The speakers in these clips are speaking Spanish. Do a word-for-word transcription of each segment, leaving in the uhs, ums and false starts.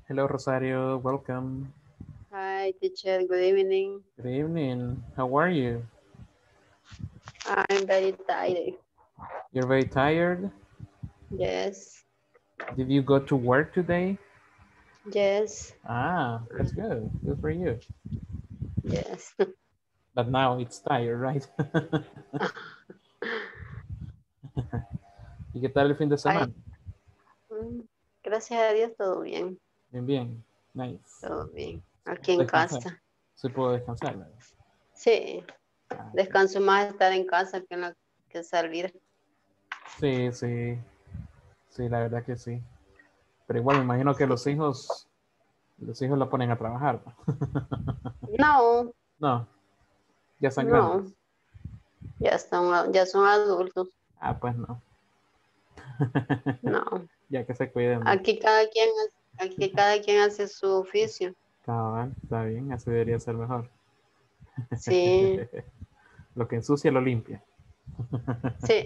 Hello, Rosario. Welcome. Hi, teacher. Good evening. Good evening. How are you? I'm very tired. You're very tired. Yes, Did you go to work today? yes, Ah, that's good. Good for you. yes. But now it's tired, right? ¿Y qué tal el fin de Ay, semana? mm, gracias a Dios, todo bien, Bien, bien. Nice. todo bien. Se Aquí pudo en descansar. casa. Se pudo descansar, ¿verdad? Sí, Ah, ok. descanso más estar en casa que, en la, que salir. Sí, sí. Sí, la verdad que sí. Pero igual me imagino que los hijos, los hijos la ponen a trabajar, ¿no? No, No, ya están grandes. no, ya están, ya son adultos. Ah, pues no. No, Ya que se cuiden, ¿no? aquí cada quien, hace- aquí cada quien hace su oficio. Cabal, está bien, así debería ser mejor. Sí, Lo que ensucia lo limpia. sí,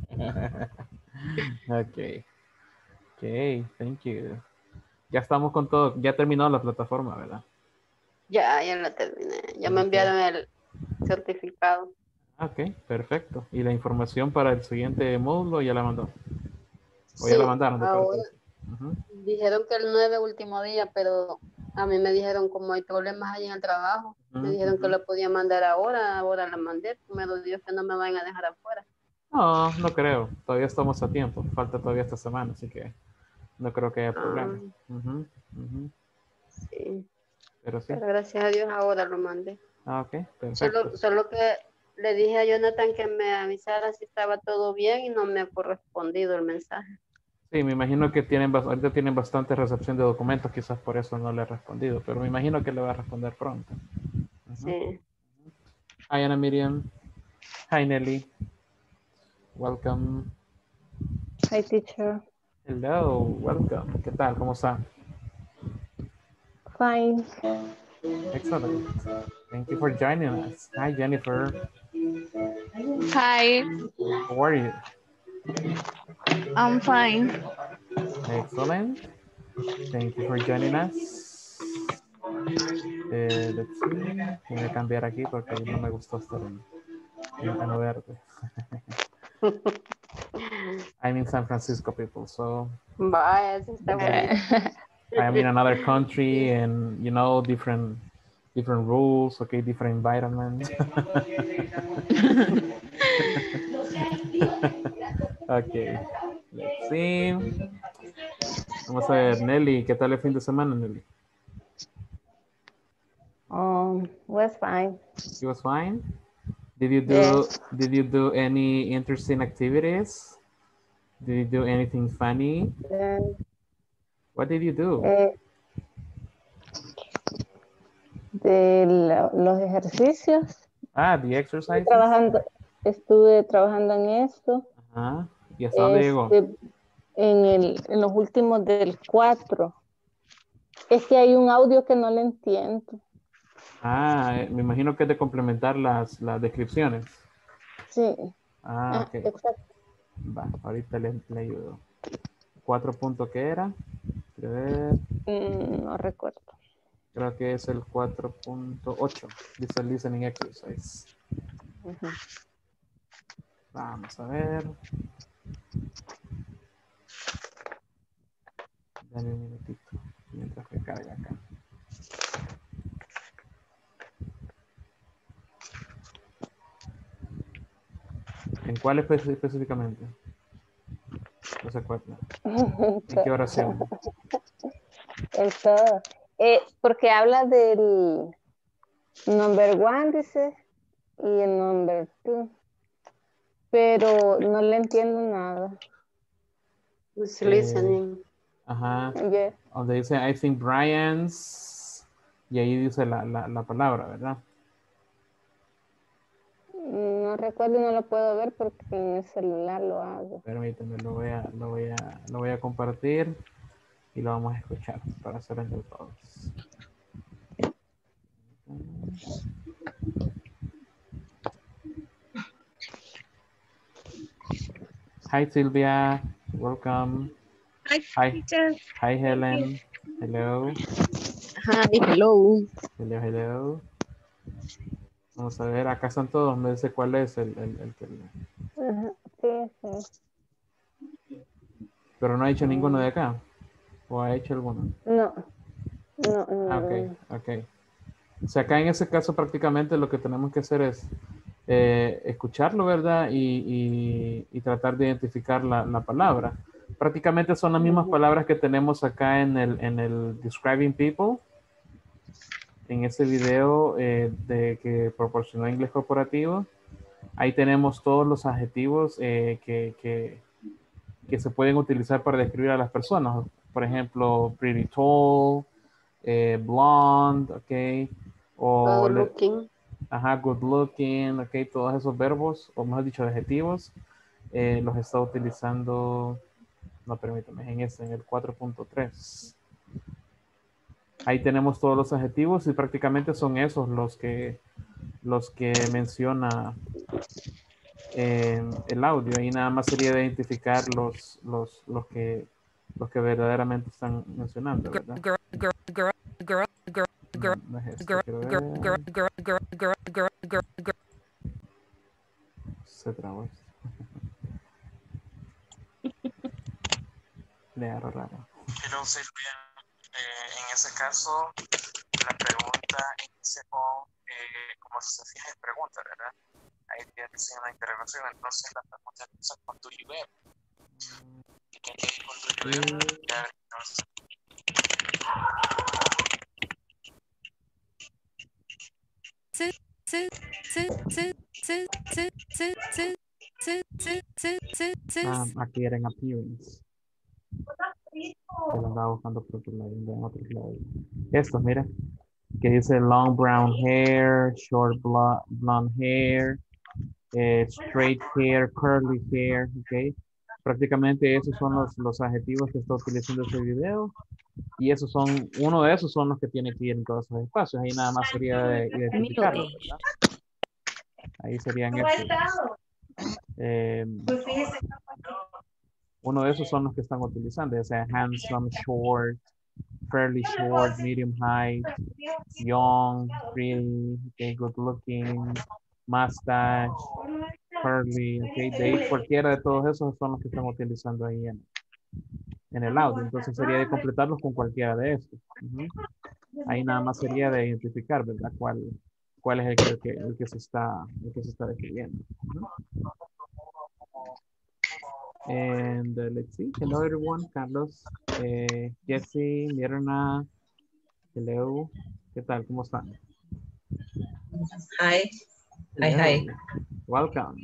Ok, ok, thank you. Ya estamos con todo, ya terminó la plataforma, ¿verdad? ya, ya lo terminé. Ya me Ok, enviaron el certificado. ok, perfecto. ¿Y la información para el siguiente módulo ya la mandó? O ya la Sí, mandaron de parte ahora. de usted. Ujú. Dijeron que el nueve último día, pero a mí me dijeron como hay problemas ahí en el trabajo, me Ujú, dijeron que ujú. lo podía mandar ahora, ahora la mandé, primero Dios que no me vayan a dejar afuera. No, no creo. Todavía estamos a tiempo. Falta todavía esta semana, así que no creo que haya Ah, problema. Ujú, ujú. sí, Pero sí. pero gracias a Dios ahora lo mandé. Ah, ok, perfecto. Solo, solo que le dije a Jonathan que me avisara si estaba todo bien y no me ha correspondido el mensaje. Sí, me imagino que tienen, bas- ahorita tienen bastante recepción de documentos, quizás por eso no le he respondido, pero me imagino que le va a responder pronto. Ujú. Sí. Hi, Ana Miriam. Hi, Nelly. Welcome. Hi, teacher. Hello, welcome. ¿Qué tal? ¿Cómo está? Fine. Excellent. Thank you for joining us. Hi, Jennifer. Hi, How are you? I'm fine. Excellent. Thank you for joining us. Eh, let's see. Voy a cambiar aquí porque no me gustó estar en, en, en verde. I'm in San Francisco, people, so Vaya, eso está yeah. bonito. I'm in another country and you know different different rules, okay, different environment. Okay, let's see. Vamos a ver, Nelly, ¿qué tal el fin de semana, Nelly? Um, was fine. It was fine. Did you do Yes. did you do any interesting activities? Did you do anything funny? Then, What did you do? eh, de lo- los ejercicios, Ah, the estuve exercises. trabajando, estuve trabajando en esto. Ajá. ¿Y hasta dónde llegó? Este, en el, en los últimos del cuatro. Es que hay un audio que no le entiendo. Ah, eh, me imagino que es de complementar las, las descripciones. Sí, Ah, ah, ok. exacto. Va, ahorita le, le ayudo. Cuatro puntos que era. Quiero ver. Mm, no recuerdo. Creo que es el cuatro punto ocho. Dice listening exercise. Ujú. Vamos a ver. Dame un minutito. Mientras que carga acá. ¿En cuál espe- específicamente? No se acuerda. ¿En qué oración? En todo. Eh, porque habla del number one, dice, y el number two, pero no le entiendo nada. Who's Eh, listening? ajá. Yes. Donde dice I think Brian's. Y ahí dice la, la, la palabra, ¿verdad? No recuerdo y no lo puedo ver porque en el celular lo hago. Permíteme, lo voy a, lo voy a, lo voy a compartir y lo vamos a escuchar para hacer entre todos. Hi Silvia, welcome. Hi, Hi, teacher. hi Thank you. Helen. Hello. Hi, hello. Hello, hello. Vamos a ver, acá están todos. Me dice cuál es el, el, el que... Ajá, sí, sí. Pero no ha hecho ninguno de Mm, acá. ¿O ha hecho alguno? No, no, Ah, ok, ninguno. ok. O sea, acá en ese caso prácticamente lo que tenemos que hacer es eh, escucharlo, ¿verdad? Y, y- y tratar de identificar la, la palabra. Prácticamente son las mismas Ujú. palabras que tenemos acá en el, en el Describing People, en ese video eh, de que proporcionó Inglés Corporativo. Ahí tenemos todos los adjetivos eh, que, que, que se pueden utilizar para describir a las personas. Por ejemplo, pretty tall, eh, blonde, ok. O Good le- looking. ajá, good looking, ok. Todos esos verbos, o mejor dicho, adjetivos, eh, los está utilizando, no permítame, en este, en el cuatro punto tres. Ahí tenemos todos los adjetivos y prácticamente son esos los que, los que menciona eh, el audio. Ahí nada más sería de identificar los, los, los, que, los que verdaderamente están mencionando, ¿verdad? No, no es esto, quiero ver. Se trabó esto. Le agarro raro. Pero Silvia, eh, en ese caso, la pregunta inicia con, eh, como se fija en pregunta, ¿verdad? Ahí tiene que ser una interrogación, entonces la pregunta empieza con do you ever. Y que hay con do you ever, ya entonces. Ah, aquí era en appearance. Yo lo andaba buscando por otro lado, en otro lado. Estos, mira, que dice long brown hair, short blo- blonde hair, eh, straight hair, curly hair, ok. Prácticamente esos son los, los adjetivos que está utilizando ese video. Y esos son, uno de esos son los que tiene que ir en todos esos espacios. Ahí nada más sería de identificarlos, ¿verdad? Ahí serían estos. Eh, uno de esos son los que están utilizando, ya sea handsome, short, fairly short, medium height, young, pretty, okay, good looking, mustache, curly, okay. De ahí cualquiera de todos esos son los que están utilizando ahí en, en el audio. Entonces sería de completarlos con cualquiera de estos. Ujú. Ahí nada más sería de identificar, ¿verdad? ¿Cuál, cuál es el que, el que, el que se está, el que se está describiendo? Ujú. And uh, let's see. Hello, everyone. Carlos, eh, Jesse, Mirna. Hello. ¿Qué tal? ¿Cómo están? Hi. Hi, Hello. hi. Welcome.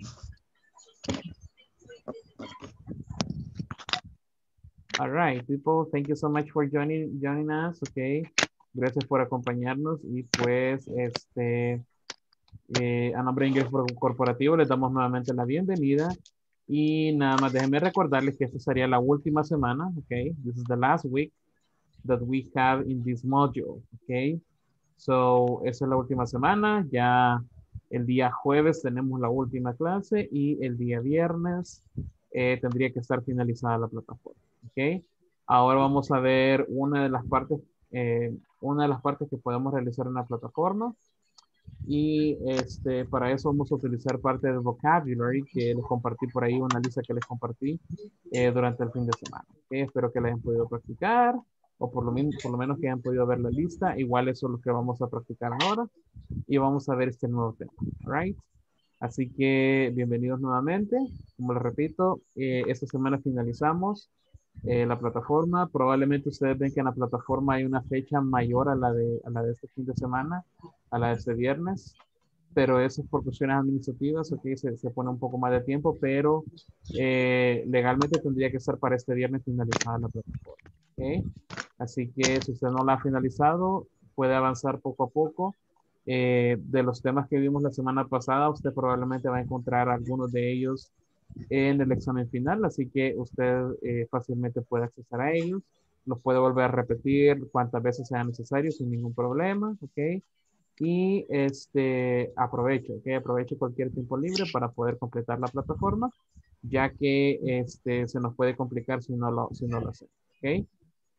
All right, people. Thank you so much for joining, joining us. Okay. Gracias por acompañarnos. Y pues, este, eh, a nombre de Inglés Corporativo, les damos nuevamente la bienvenida. Y nada más, déjenme recordarles que esta sería la última semana. Okay. This is the last week that we have in this module. Okay. So, esa es la última semana. Ya el día jueves tenemos la última clase y el día viernes eh, tendría que estar finalizada la plataforma. ¿Ok? Ahora vamos a ver una de las partes, eh, una de las partes que podemos realizar en la plataforma. Y este, para eso vamos a utilizar parte del vocabulary que les compartí por ahí, una lista que les compartí eh, durante el fin de semana. ¿Okay? Espero que la hayan podido practicar o por lo, menos, por lo menos que hayan podido ver la lista. Igual eso es lo que vamos a practicar ahora y vamos a ver este nuevo tema. Right? Así que bienvenidos nuevamente. Como les repito, eh, esta semana finalizamos eh, la plataforma. Probablemente ustedes ven que en la plataforma hay una fecha mayor a la de, a la de este fin de semana, a la de este viernes, pero eso es por cuestiones administrativas, ok, se, se pone un poco más de tiempo, pero eh, legalmente tendría que ser para este viernes finalizada la plataforma, ok. Así que si usted no la ha finalizado, puede avanzar poco a poco. Eh, de los temas que vimos la semana pasada, usted probablemente va a encontrar algunos de ellos en el examen final, así que usted eh, fácilmente puede acceder a ellos, los puede volver a repetir cuantas veces sea necesario sin ningún problema, ok. Y este, aproveche, ok, aproveche cualquier tiempo libre para poder completar la plataforma, ya que este, se nos puede complicar si no lo, si no lo hacemos, ok.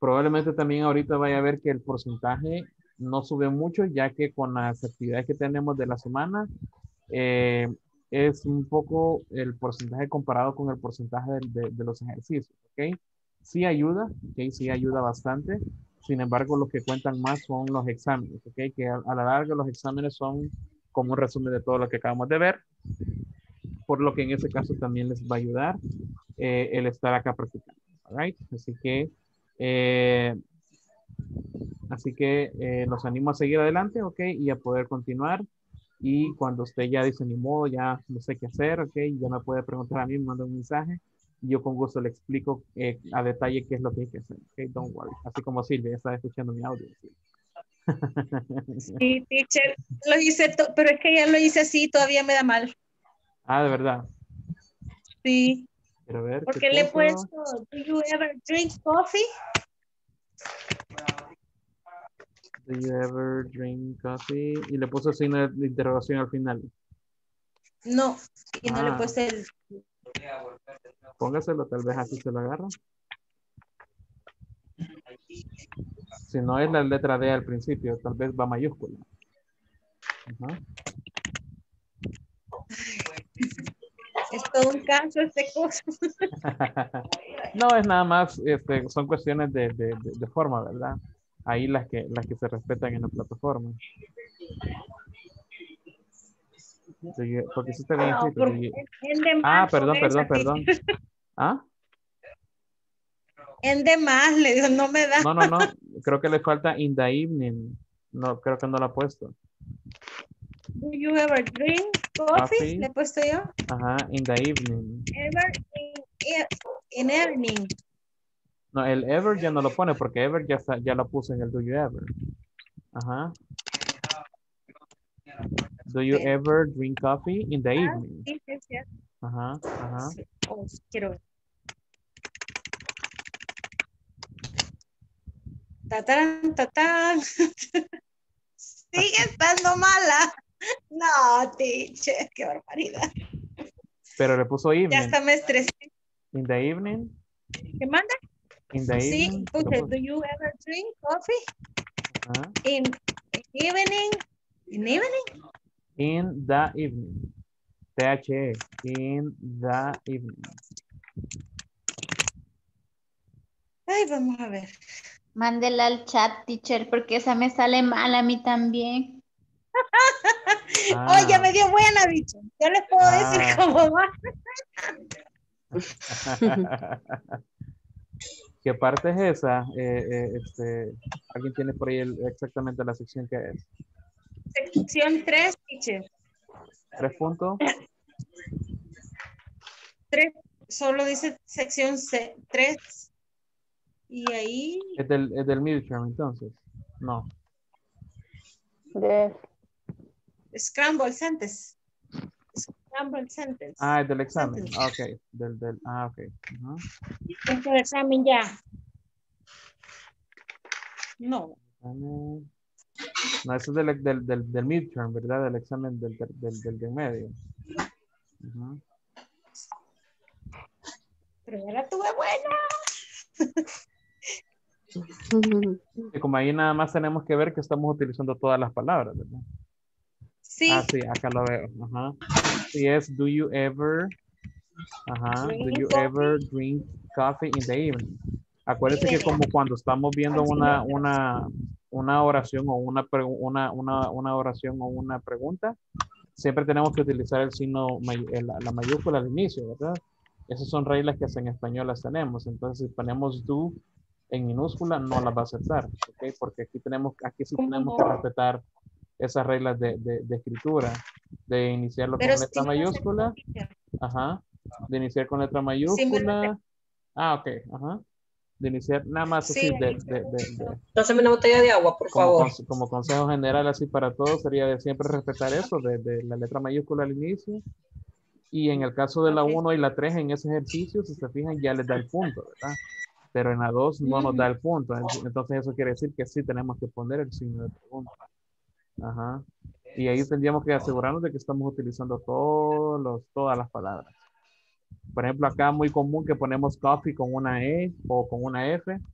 Probablemente también ahorita vaya a ver que el porcentaje no sube mucho, ya que con las actividades que tenemos de la semana, eh, es un poco el porcentaje comparado con el porcentaje de, de- de los ejercicios, ¿ok? Sí ayuda, ¿ok? Sí ayuda bastante. Sin embargo, los que cuentan más son los exámenes, ¿ok? Que a, a la larga los exámenes son como un resumen de todo lo que acabamos de ver, por lo que en ese caso también les va a ayudar eh, el estar acá practicando, all right? Así que, eh, así que eh, los animo a seguir adelante, ¿ok? Y a poder continuar. Y cuando usted ya dice, ni modo, ya no sé qué hacer, ok, ya me puede preguntar a mí, me manda un mensaje. Y yo con gusto le explico eh, a detalle qué es lo que hay que hacer, ok, don't worry. Así como Silvia, ya está escuchando mi audio. ¿Sí? Sí, teacher, lo hice, to- pero es que ya lo hice así, todavía me da mal. Ah, de verdad. Sí, Quiero ver qué porque le he puso. puesto, do you ever drink coffee? Do you ever drink coffee? Y le puso signo de interrogación al final. No, y no le he Ah, puesto el, póngaselo, tal vez así se lo agarra. Si no es la letra D al principio, tal vez va mayúscula. Ajá. es todo un caso este cosa. No, es nada más, este, son cuestiones de, de, de, de forma, ¿verdad? Ahí las que, las que se respetan en la plataforma. Do you- porque sí está bien No, escrito. do porque you- en de Ah, más con perdón, perdón, esa, perdón. teacher. ¿Ah? En de más, le digo, no me da. No, no, no. Creo que le falta in the evening. No, creo que no lo ha puesto. Do you ever drink coffee? Coffee. Le he puesto yo. Ajá, in the evening. Ever in, in evening. No, el ever ya no lo pone porque ever ya, está, ya lo puse en el do you ever. Ajá. Do you Espera. ever drink coffee in the Ah, evening? sí, sí, sí. Ajá, ajá. Sí. Oh, quiero ver. Tatán, tatán. Sigue estando mala. No, teacher, qué barbaridad. Pero le puso Ya evening. hasta me estresé. In the evening. ¿Qué manda? In the Sí, evening. puse, lo puso. do you ever drink coffee? Ajá. In, in evening? In evening? In the evening. T H E. In the evening. Ay, vamos a ver. Mándela al chat, teacher, porque esa me sale mal a mí también. Ah. Oh, ya me dio buena, bicho. Yo les puedo Ah. decir cómo va. ¿Qué parte es esa? Eh, eh, este, ¿alguien tiene por ahí el- exactamente la sección que es? Sección tres, teacher. ¿Tres puntos? Tres, solo dice sección tres. Y ahí, ¿Es del, es del midterm entonces? No. De, scramble sentence. Scramble sentence. Ah, es del examen. Sentence. Ah, ok. Del, del, ah, ok. Ajá. Este es el examen ya. No. Examen. No, eso es del, del, del, del midterm, ¿verdad? Del examen del, del, del, del de en medio. Ajá. Pero ya la tuve buena. Y como ahí nada más tenemos que ver que estamos utilizando todas las palabras, ¿verdad? Sí. Ah, sí, acá lo veo. Ajá. Sí, es do you ever, ajá, do Drink you coffee. ever drink coffee in the evening? Acuérdense que como cuando estamos viendo una, una, una oración o una, pregu- una, una, una oración o una pregunta, siempre tenemos que utilizar el signo, may- el- la, la mayúscula al inicio, ¿verdad? Esas son reglas que hasta en español las tenemos. Entonces, si ponemos do en minúscula, no las va a aceptar, ¿ok? Porque aquí tenemos, aquí sí ¿Cómo tenemos no? que respetar esas reglas de, de, de escritura, de iniciarlo Pero con sí letra me lo mayúscula, aceptó, teacher. ajá, de iniciar con letra Sí me lo mayúscula, ah, ok, ajá, de iniciar nada más Sí, así, de, ahí se de, lo de, aceptó. de- Pásame una botella de agua, por como, favor. conse- como consejo general así para todos sería de siempre respetar eso, de, de la letra mayúscula al inicio, y en el caso de la Ok. uno y la tres en ese ejercicio, si se fijan, ya les da el punto, ¿verdad? Pero en la dos no nos da el punto, entonces eso quiere decir que sí tenemos que poner el signo de pregunta. Ajá. Y ahí tendríamos que asegurarnos de que estamos utilizando todos los, todas las palabras. Por ejemplo, acá muy común que ponemos coffee con una E o con una F.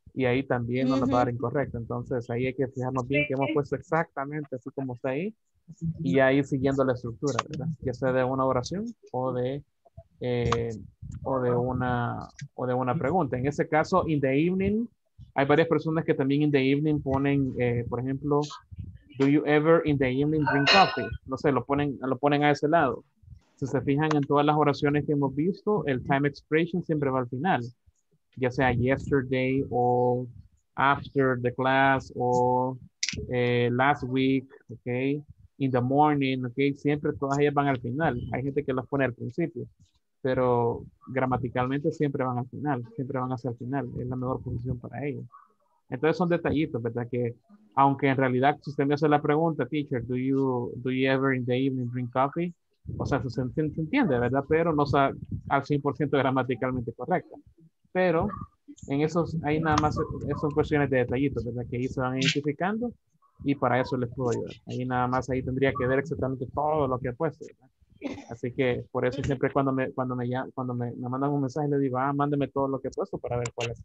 y ahí también no nos va a dar incorrecto. Entonces ahí hay que fijarnos bien que hemos puesto exactamente así como está ahí y ahí siguiendo la estructura, ¿verdad? Ya sea de una oración o de, eh, o de una o de una pregunta. En ese caso, in the evening, hay varias personas que también in the evening ponen, eh, por ejemplo, do you ever in the evening drink coffee? No sé, lo ponen, lo ponen a ese lado. Si se fijan en todas las oraciones que hemos visto, el time expression siempre va al final, ya sea yesterday o after the class o eh, last week, ok, in the morning, ok, siempre todas ellas van al final. Hay gente que las pone al principio, pero gramaticalmente siempre van al final, siempre van hacia el final, es la mejor posición para ellos. Entonces son detallitos, ¿verdad? Que aunque en realidad si usted me hace la pregunta, teacher, do you, do you ever in the evening drink coffee? O sea, se, se entiende, ¿verdad? Pero no está al cien por ciento gramaticalmente correcta. Pero en esos, ahí nada más son cuestiones de detallitos, ¿verdad? Que ahí se van identificando y para eso les puedo ayudar. Ahí nada más, ahí tendría que ver exactamente todo lo que he puesto, ¿verdad? Así que por eso siempre cuando me, cuando me, cuando me, me mandan un mensaje le digo, ah, mándeme todo lo que he puesto para ver cuál es.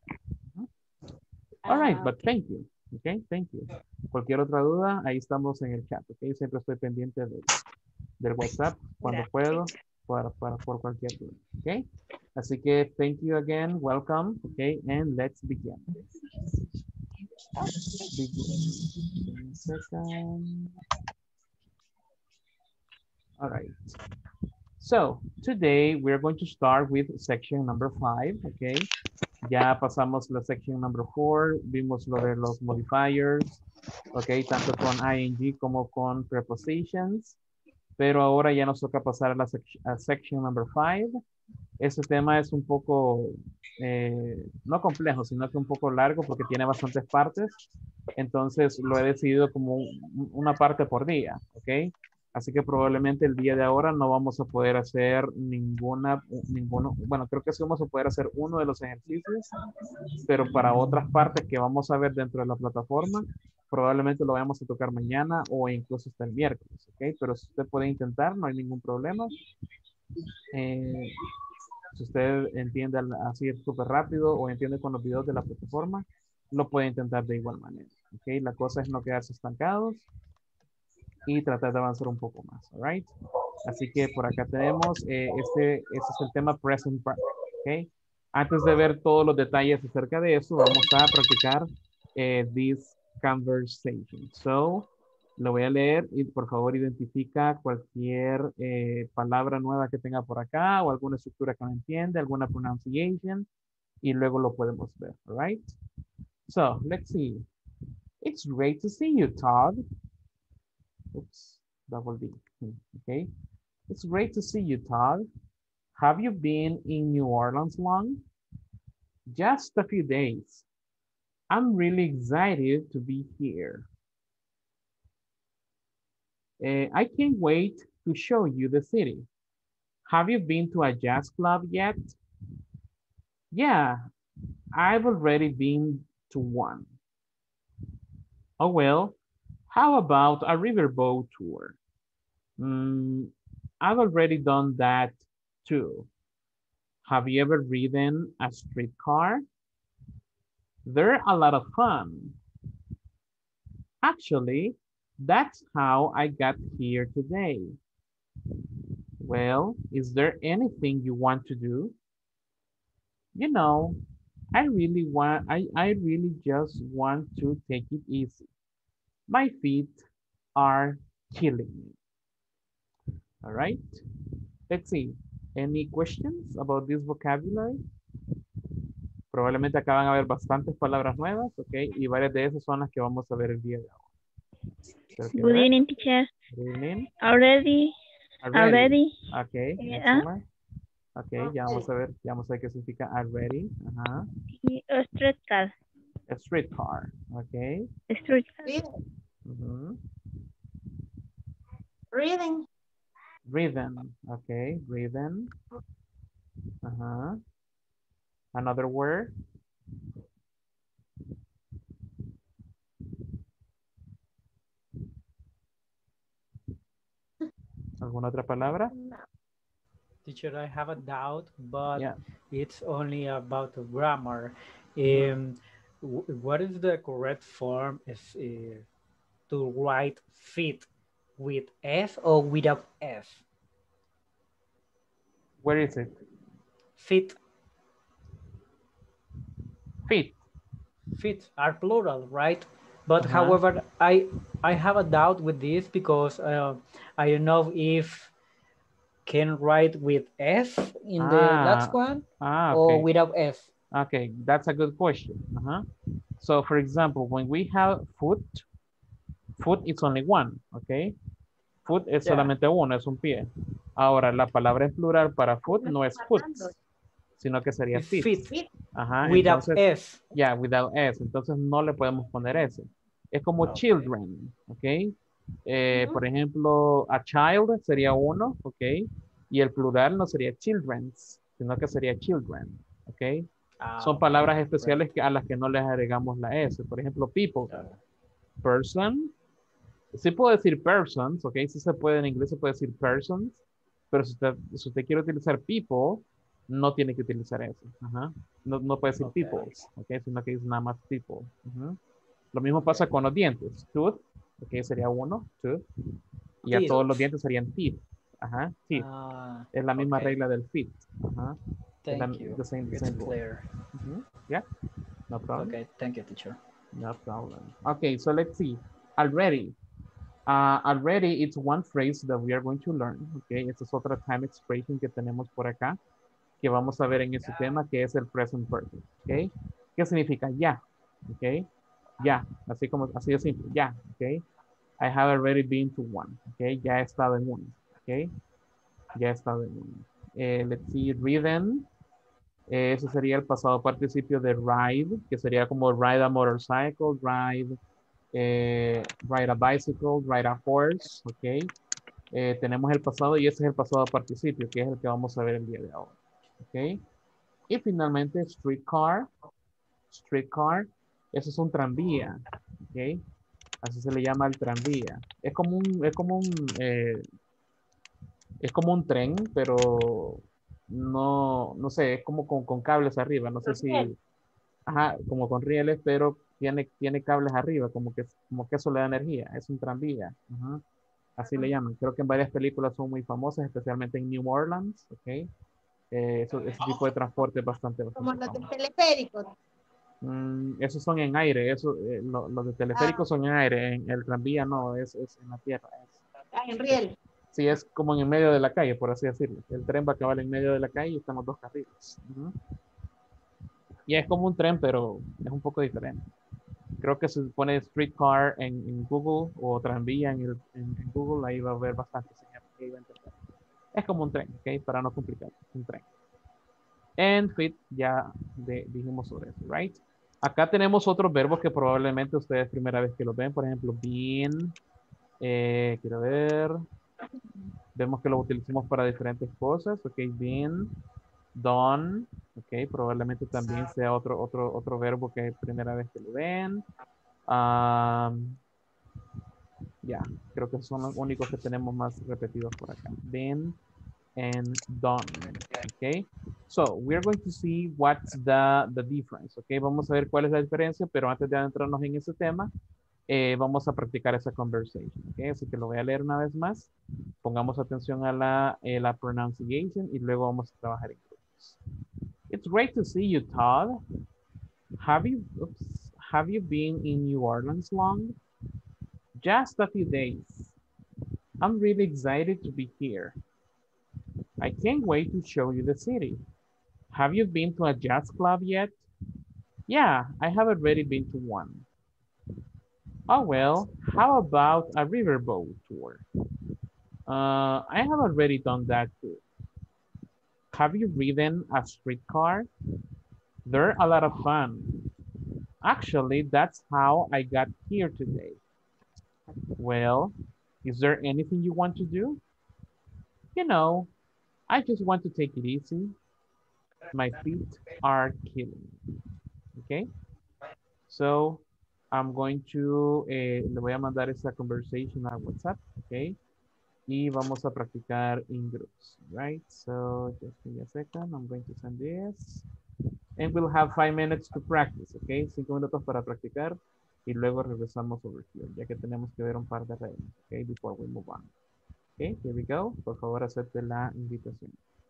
All right, but thank you. Okay, thank you. Cualquier otra duda, ahí estamos en el chat. Okay, siempre estoy pendiente del, del WhatsApp cuando puedo para, para, por cualquier duda. Okay, así que thank you again, welcome. Okay, and let's begin. Begin. Second. All right. So today we're going to start with section number five. Okay. Ya pasamos la section number four, vimos lo de los modifiers, ok, tanto con ing como con prepositions, pero ahora ya nos toca pasar a la sec a section number five. Este tema es un poco, eh, no complejo, sino que un poco largo porque tiene bastantes partes, entonces lo he decidido como un, una parte por día, ok. Así que probablemente el día de ahora no vamos a poder hacer ninguna, ninguno, bueno, creo que sí vamos a poder hacer uno de los ejercicios, pero para otras partes que vamos a ver dentro de la plataforma, probablemente lo vayamos a tocar mañana o incluso hasta el miércoles, ¿ok? Pero si usted puede intentar, no hay ningún problema. Eh, si usted entiende así súper rápido o entiende con los videos de la plataforma, lo puede intentar de igual manera, ¿ok? La cosa es no quedarse estancados y tratar de avanzar un poco más, all right? Así que por acá tenemos, eh, este, este es el tema present perfect, ¿ok? Antes de ver todos los detalles acerca de eso, vamos a practicar eh, this conversation. So, lo voy a leer y por favor identifica cualquier eh, palabra nueva que tenga por acá o alguna estructura que no entiende, alguna pronunciation y luego lo podemos ver, all right? So, let's see. It's great to see you, Todd. Oops, double D. Okay. It's great to see you, Todd. Have you been in New Orleans long? Just a few days. I'm really excited to be here. Uh, I can't wait to show you the city. Have you been to a jazz club yet? Yeah, I've already been to one. Oh, well, how about a riverboat tour? Mm, I've already done that too. Have you ever ridden a streetcar? They're a lot of fun. Actually, that's how I got here today. Well, is there anything you want to do? You know, I really want, I, I really just want to take it easy. My feet are killing me. All right, let's see. Any questions about this vocabulary? Probablemente acá van a haber bastantes palabras nuevas, ok, y varias de esas son las que vamos a ver el día de ahora. Good evening, teacher. Good evening. Already. Already. Ok, Yeah. excellent. Ok, ya vamos a ver, ya vamos a ver qué significa already. Ajá. A streetcar. A streetcar, ok. A streetcar. Uh-huh. Reading. Rhythm, okay, rhythm. Uh-huh. Another word. ¿Alguna otra palabra? Teacher, I have a doubt, but Yeah. it's only about the grammar. Um, wh- what is the correct form is uh, to write fit with F or without F? Where is it? Fit, Fit. fit are plural, right? But Uh-huh. however, I I have a doubt with this because uh, I don't know if can write with F in the last Ah, one ah, or okay. without F. Okay, that's a good question. Uh-huh. So, for example, when we have foot, foot is only one, okay? Foot es Yeah. solamente uno, es un pie. Ahora, la palabra en plural para foot no es foot, sino que sería It's feet. fit Ajá, without entonces, F. ya, without S, entonces no le podemos poner S. Es como Okay. children, ¿ok? Eh, por ejemplo, a child sería uno, ¿ok? Y el plural no sería children's, sino que sería children, ¿ok? Ah, Son okay, palabras right. especiales que, a las que no les agregamos la S. Por ejemplo, people, Yeah. person. Sí puedo decir persons, ¿ok? Sí se puede, en inglés se puede decir persons, pero si usted, si usted quiere utilizar people, no tiene que utilizar eso. Ajá. No, no puede decir Okay. peoples, ¿ok? Sino que dice nada más people. Ujú. Lo mismo pasa con los dientes. Tooth, ¿ok? Sería uno, tooth. Y a Teeth. todos los dientes serían teeth. Ajá, teeth. Ah, Es la misma okay. regla del fit. Ajá. Es la, Thank you. the same, the It's same rule. clear. Mhm. Yeah, no problem. Okay, thank you, teacher. No problem. Okay, so let's see. Already. Uh, already it's one phrase that we are going to learn. Okay, esta es otra time expression que tenemos por acá, que vamos a ver en este tema, que es el present perfect. Okay, ¿qué significa ya? Okay, ya, así como, así de simple, ya. Okay, I have already been to one. Okay, ya he estado en uno. Okay, ya he estado en uno. Eh, let's see, ridden. Eh, eso sería el pasado participio de ride, que sería como ride a motorcycle, ride, eh, ride a bicycle, ride a horse, ok. Eh, tenemos el pasado y ese es el pasado participio, que es el que vamos a ver el día de ahora, ok. Y finalmente, streetcar, streetcar, eso es un tranvía, ok. Así se le llama el tranvía. Es como un, es como un, eh, es como un tren, pero no, no sé, es como con, con cables arriba, no sé si, ajá, como con rieles, pero tiene, tiene cables arriba, como que, como que eso le da energía, es un tranvía, ajá, así le llaman. Creo que en varias películas son muy famosas, especialmente en New Orleans, ok. Eh, eso, ese tipo de transporte es bastante, Como bastante los del famoso. teleférico. Mm, esos son en aire, eso, eh, lo- los de teleféricos son en aire, en el tranvía no, es, es en la tierra. Es, Ah, en riel. sí, es como en el medio de la calle, por así decirlo. El tren va a acabar en medio de la calle y están los dos carriles. Ujú. Y es como un tren, pero es un poco diferente. Creo que si pone streetcar en, en Google o tranvía en, el, en, en Google, ahí va a ver bastante señales. Ahí va a entender. Es como un tren, ¿ok? Para no complicar, un tren. And fit, ya de, dijimos sobre eso, right? Acá tenemos otros verbos que probablemente ustedes primera vez que los ven. Por ejemplo, been. Eh, quiero ver. Vemos que los utilizamos para diferentes cosas. Ok, been, done. Ok, probablemente también sea otro, otro, otro verbo que es primera vez que lo ven. Um, ya, yeah, creo que son los únicos que tenemos más repetidos por acá. Been and done. Ok, so we're going to see what's the, the difference. Ok, vamos a ver cuál es la diferencia, pero antes de adentrarnos en ese tema, eh, vamos a practicar esa conversation. Ok, así que lo voy a leer una vez más. Pongamos atención a la, eh, la pronunciation y luego vamos a trabajar en grupos. It's great to see you, Todd. Have you, oops, have you been in New Orleans long? Just a few days. I'm really excited to be here. I can't wait to show you the city. Have you been to a jazz club yet? Yeah, I have already been to one. Oh, well, how about a riverboat tour? Uh, I have already done that too. Have you ridden a streetcar? They're a lot of fun. Actually, that's how I got here today. Well, is there anything you want to do? You know, I just want to take it easy. My feet are killing me. Okay? So, I'm going to, eh, le voy a mandar esta conversation a WhatsApp, okay? Y vamos a practicar in groups, right? So, just give me a second. I'm going to send this. And we'll have five minutes to practice, okay? Cinco minutos para practicar y luego regresamos over here, ya que tenemos que ver un par de reglas, okay? Before we move on. Okay, here we go. Por favor, acepte la invitación.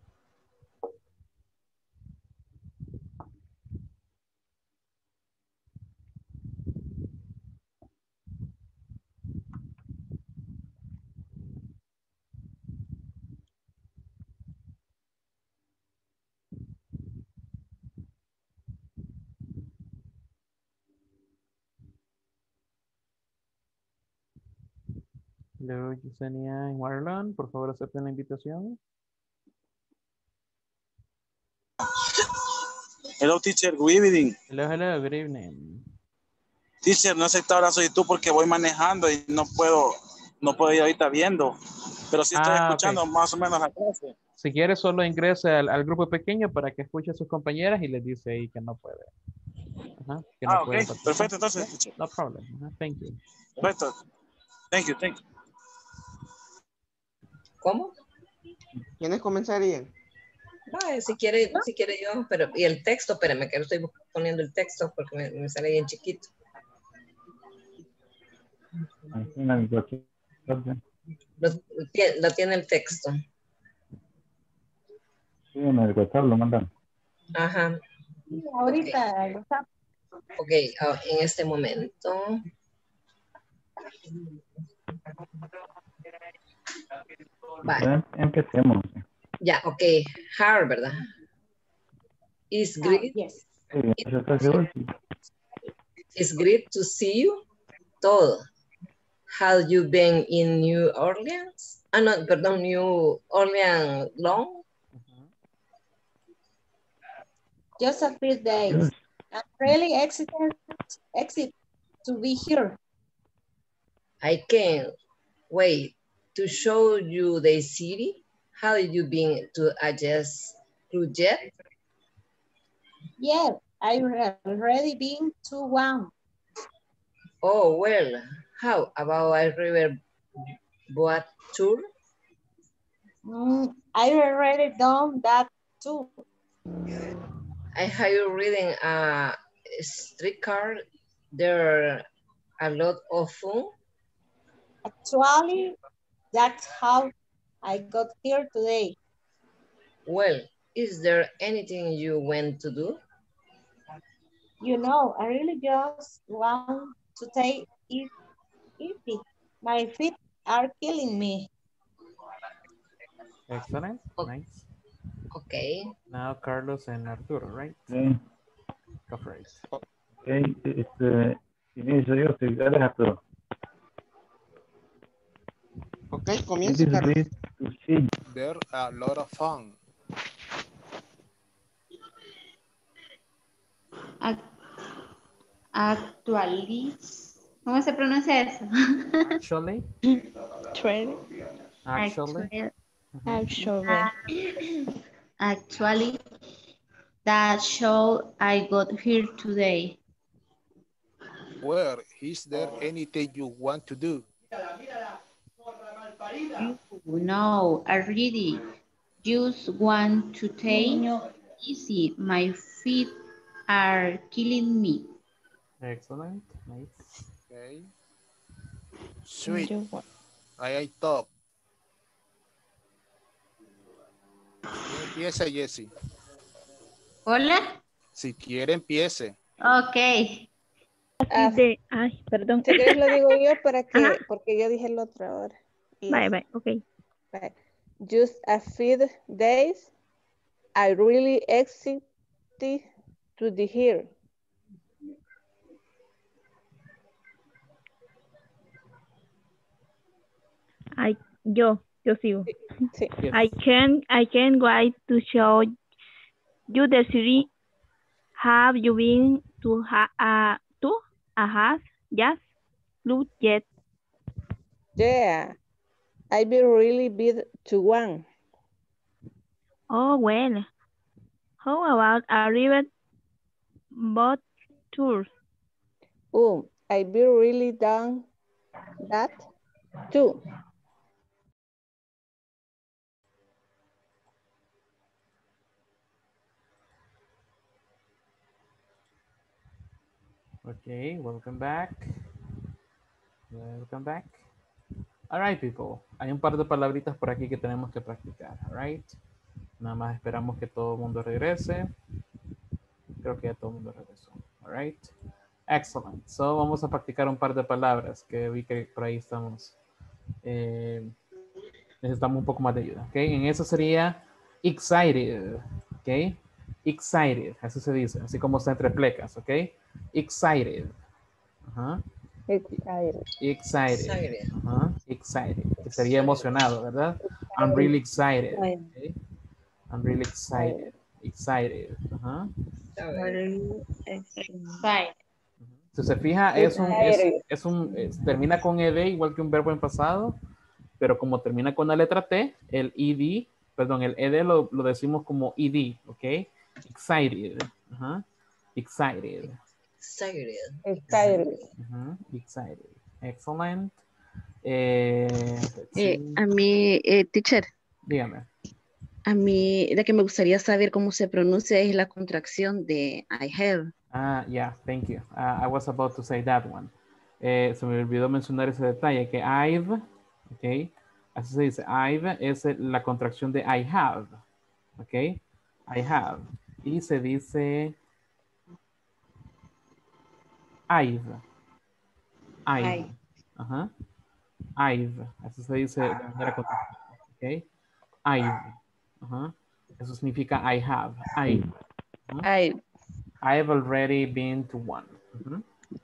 Hello, Yesenia en Waterland. Por favor, acepten la invitación. Hello, teacher. Good evening. Hello, hello. Good evening. Teacher, no he aceptado la solicitud porque voy manejando y no puedo, no puedo ir ahorita viendo. Pero sí estoy Ah, escuchando okay. más o menos la clase. Si quiere, solo ingrese al, al grupo pequeño para que escuche a sus compañeras y les dice ahí que no puede. Ajá, que no Ah, ok. puede participar. Perfecto, entonces, Yeah, teacher. no problem. Ajá, thank you. Perfecto. Thank you, thank you. ¿Cómo? ¿Quiénes comenzarían? Vale, si quiere, si quiere yo, pero y el texto, espérame que lo estoy poniendo el texto porque me, me sale bien chiquito. Lo, tie- lo tiene el texto. Sí, en el WhatsApp lo mandan. Ajá. Ahorita, el WhatsApp. Ok, ah, en este momento. Vale. Em- Empecemos. Ya, ok. Hard, ¿verdad? It's great. Yes. Sí, ¿eso está seguro? It's great to see you. Todo. Have you been in New Orleans? Ah, no, perdón, New Orleans long? Just a few days. I'm really excited, excited to be here. I can't wait to show you the city. How have you been to adjust to jet? Yeah, I've already been to one. Oh, well, how about a river boat tour? Mm, I've already done that too. I have you reading a streetcar. There are a lot of fun. Actually, that's how I got here today. Well, is there anything you want to do? You know, I really just want to take it easy. My feet are killing me. Excellent. Nice. Okay. Now Carlos and Arturo, right? Sí. Go for it. Ok, este, inicio yo, si quieres, Arturo. Ok, It comience, is Carlos. great to see. They're a lot of fun. Ac- Actually, ¿cómo se pronuncia eso? Actually, Actually. actually. Actually. Actually, that show I got here today. Well, is there anything you want to do? No, I really just want to take easy. My feet are killing me. Excellent. Nice. Okay. Sweet. I, I top. Empieza, Jessie. Hola. Si quiere, empiece. Ok. Ah, de, ay, perdón. Si quieres lo digo yo para que, Ajá. porque yo dije el otro ahora. Y Bye, así. bye, ok. Bye. Just a few days, I really excited to be here. I, yo, yo sigo. Sí. I can, I can wait to show you the city. Have you been to ha, uh, to a has, yes, look yet? Yeah, I be really bid to one. Oh, well. How about a river boat tour? Oh, I be really done that too. Okay, welcome back. Welcome back. All right, people. Hay un par de palabritas por aquí que tenemos que practicar. All right. Nada más esperamos que todo el mundo regrese. Creo que ya todo el mundo regresó. All right. Excellent. So vamos a practicar un par de palabras que vi que por ahí estamos. Eh, necesitamos un poco más de ayuda. Ok. En eso sería excited. Ok. Excited. Así se dice. Así como está entre plecas. Ok. Excited. Ajá. Excited. Excited. Excited. Ajá. Excited. Que sería emocionado, ¿verdad? I'm really excited. Okay. I'm really excited. Excited. Ajá. Excited. Si se fija, es un, es, es un, es- termina con ed igual que un verbo en pasado, pero como termina con la letra T, el ed, perdón, el ed lo, lo decimos como ed, ¿ok? Excited. Ajá. Excited. Excited. Excited. Ajá. Excited. Excellent. Eh, let's Eh, see. a mí, eh, teacher, Dígame. a mí la que me gustaría saber cómo se pronuncia es la contracción de I have. Ah, yeah, thank you. Uh, I was about to say that one. Eh, se me olvidó mencionar ese detalle que I've, ok, así se dice, I've es el- la contracción de I have, ok, I have. Y se dice I've, I've, I. ajá, I've, así se dice de manera contractiva, ok, I've, ajá, eso significa I have, I've, ajá. I. I've already been to one, ujú,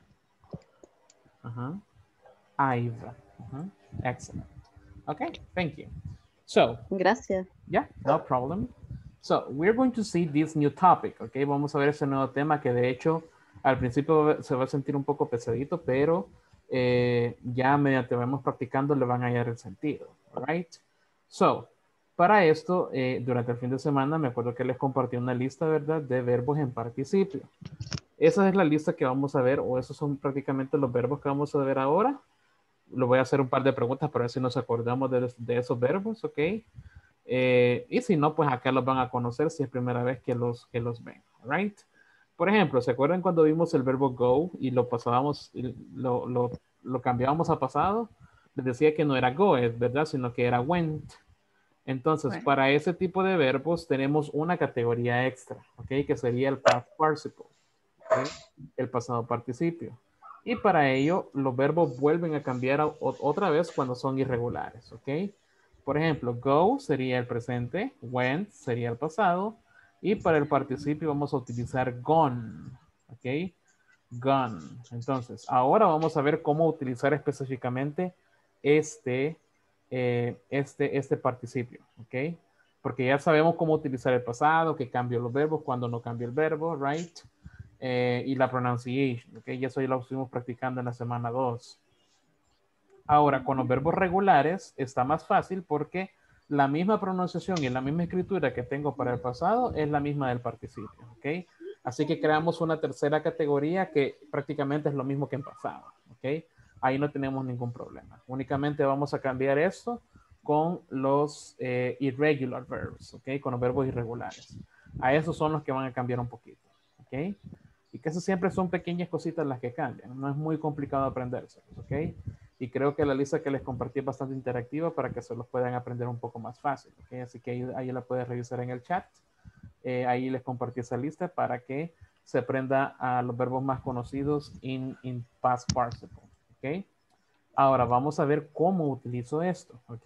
ajá. I've. Uh-huh. Excellent. Okay, thank you. So, Gracias. yeah, no problem. So, we're going to see this new topic, okay? Vamos a ver ese nuevo tema que de hecho al principio se va a sentir un poco pesadito, pero eh, ya mediante vamos practicando le van a hallar el sentido, all right? So, para esto, eh, durante el fin de semana me acuerdo que les compartí una lista, ¿verdad? De verbos en participio. Esa es la lista que vamos a ver, o esos son prácticamente los verbos que vamos a ver ahora. Lo voy a hacer un par de preguntas para ver si nos acordamos de, de esos verbos, ¿ok? Eh, y si no, pues acá los van a conocer si es primera vez que los, que los ven, right? Por ejemplo, ¿se acuerdan cuando vimos el verbo go y lo pasábamos, y lo, lo, lo cambiábamos a pasado? Les decía que no era go, es verdad, sino que era went. Entonces, Bueno. para ese tipo de verbos tenemos una categoría extra, ¿ok? Que sería el past participle, ¿ok? El pasado participio. Y para ello, los verbos vuelven a cambiar o- otra vez cuando son irregulares, ¿ok? Por ejemplo, go sería el presente, went sería el pasado, y para el participio vamos a utilizar gone, ¿ok? Gone. Entonces, ahora vamos a ver cómo utilizar específicamente este, eh, este, este participio, ¿ok? Porque ya sabemos cómo utilizar el pasado, que cambio los verbos, cuando no cambia el verbo, right? Eh, y la pronunciation, ¿ok? Y eso ya lo estuvimos practicando en la semana dos. Ahora, con los verbos regulares está más fácil porque la misma pronunciación y la misma escritura que tengo para el pasado es la misma del participio, ¿ok? Así que creamos una tercera categoría que prácticamente es lo mismo que en pasado, ¿ok? Ahí no tenemos ningún problema. Únicamente vamos a cambiar esto con los eh, irregular verbs, ¿ok? Con los verbos irregulares. A esos son los que van a cambiar un poquito, ¿ok? Y casi siempre son pequeñas cositas las que cambian. No es muy complicado aprenderse, ¿ok? Y creo que la lista que les compartí es bastante interactiva para que se los puedan aprender un poco más fácil, ¿ok? Así que ahí, ahí la puedes revisar en el chat. Eh, ahí les compartí esa lista para que se aprenda a los verbos más conocidos in, in past participle, ¿ok? Ahora vamos a ver cómo utilizo esto, ¿ok?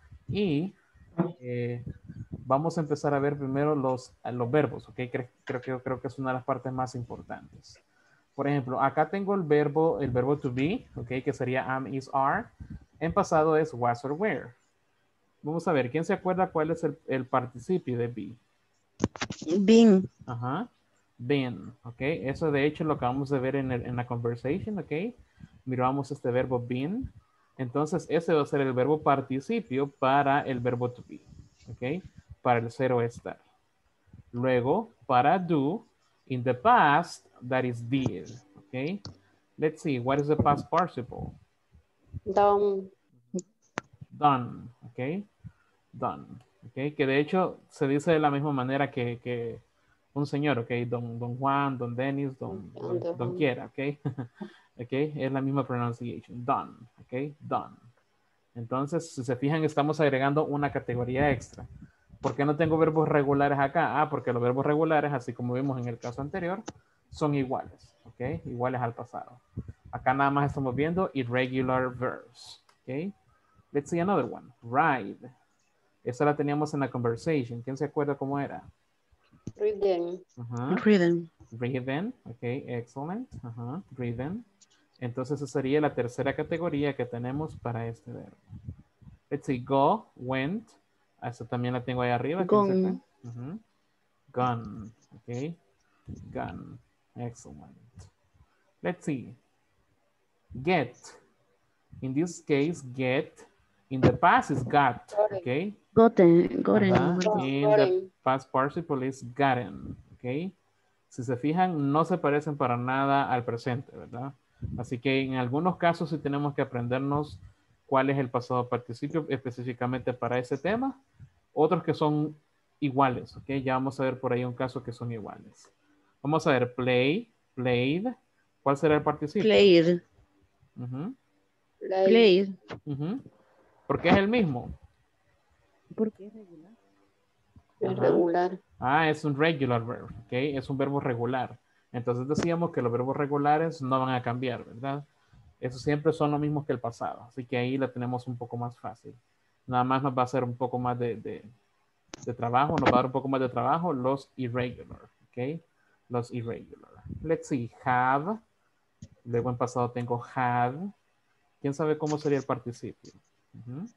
Y eh, vamos a empezar a ver primero los, los verbos, ¿ok? Creo, creo, que, creo que es una de las partes más importantes. Por ejemplo, acá tengo el verbo, el verbo to be, ¿ok? Que sería am, is, are. En pasado es was or were. Vamos a ver, ¿quién se acuerda cuál es el, el participio de be? Been. Ajá. Been, ¿ok? Eso de hecho lo acabamos de ver en, el, en la conversation, ¿ok? Miramos este verbo been. Entonces, ese va a ser el verbo participio para el verbo to be, ¿ok? Para el cero estar. Luego, para do, in the past, that is did, ¿ok? Let's see, what is the past participle? Done. Done, ¿ok? Done, ¿ok? Que de hecho se dice de la misma manera que, que un señor, ok, don, don Juan, don Dennis, don, don, don quiera, ok. Ok, es la misma pronunciación, done, ok, done. Entonces, si se fijan, estamos agregando una categoría extra. ¿Por qué no tengo verbos regulares acá? Ah, porque los verbos regulares, así como vimos en el caso anterior, son iguales, ok, iguales al pasado. Acá nada más estamos viendo irregular verbs, ok. Let's see another one, ride. Esa la teníamos en la conversation. ¿Quién se acuerda cómo era? Reading. Uh-huh. Rhythm. Driven, ok, excellent. Uh-huh. Driven. Entonces esa sería la tercera categoría que tenemos para este verbo. Let's see, go, went. Esa también la tengo ahí arriba. Gone. Uh-huh. Gone, ok. Gone, excellent. Let's see, get. In this case, get. In the past is got, ok. Gotten, gotten. Uh-huh. In the past participle is gotten, ok. Si se fijan, no se parecen para nada al presente, ¿verdad? Así que en algunos casos sí tenemos que aprendernos cuál es el pasado participio específicamente para ese tema. Otros que son iguales, ¿ok? Ya vamos a ver por ahí un caso que son iguales. Vamos a ver, play, played. ¿Cuál será el participio? Played. Uh-huh. Played. Uh-huh. ¿Por qué es el mismo? Porque es regular. Es regular. Ah, es un regular verb, ¿ok? Es un verbo regular. Entonces decíamos que los verbos regulares no van a cambiar, ¿verdad? Esos siempre son los mismos que el pasado. Así que ahí la tenemos un poco más fácil. Nada más nos va a hacer un poco más de, de, de trabajo, nos va a dar un poco más de trabajo los irregular, ¿ok? Los irregular. Let's see, have. Luego en pasado tengo had. ¿Quién sabe cómo sería el participio? Uh-huh.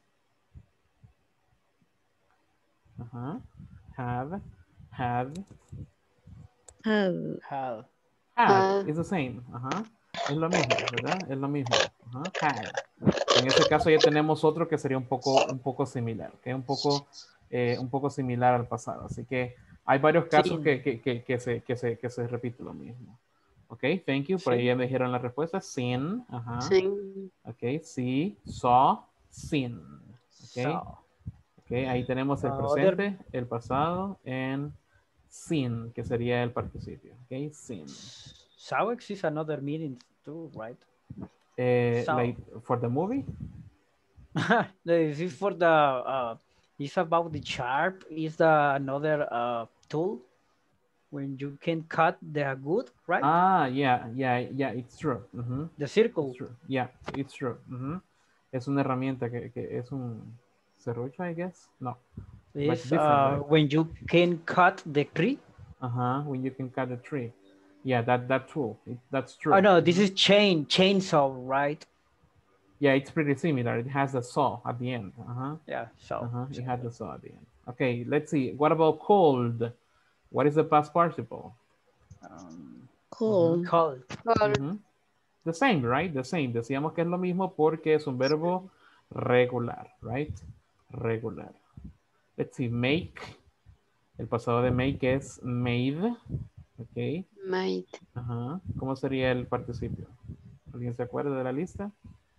Uh-huh. Have, had. Have. Have. Had, it's the same. Uh-huh. Es lo mismo, ¿verdad? Es lo mismo. Uh-huh. Had. En este caso ya tenemos otro que sería un poco, un poco similar, que es un poco, eh, un poco similar al pasado. Así que hay varios casos Sí. que, que, que, que, se, que, se, que se repite lo mismo. Ok, thank you. Por ahí Sí. ya me dijeron la respuesta. Seen. Ajá. Sí. Ok, see, saw, seen. Ok. So, Ok, ahí tenemos el Uh, presente, el pasado, and seen, que sería el participio. Ok, seen. so exists another meaning too, right? Eh, So. like for the movie? This is for the, uh, it's about the sharp, is the another uh, tool when you can cut the wood, right? Ah, yeah, yeah, yeah, it's true. Uh-huh. The circle. It's true. Yeah, it's true. Uh-huh. Es una herramienta que, que es un serrucho, I guess. No. But Is different, uh, right? when you can cut the tree. Uh-huh, when you can cut a tree. Yeah, that, that tool, it, that's true. Oh no, this is chain, chainsaw, right? Yeah, it's pretty similar. It has a saw at the end. Uh-huh. Yeah, so. Uh-huh. It has the saw at the end. Okay, let's see. What about cold? What is the past participle? Um, Cold. cold. Uh-huh. The same, right? The same. Decíamos que es lo mismo porque es un verbo regular, right? Regular. Let's see, make. El pasado de make es made. Ok. Made. Ajá. ¿Cómo sería el participio? ¿Alguien se acuerda de la lista?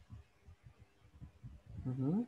Uh-huh.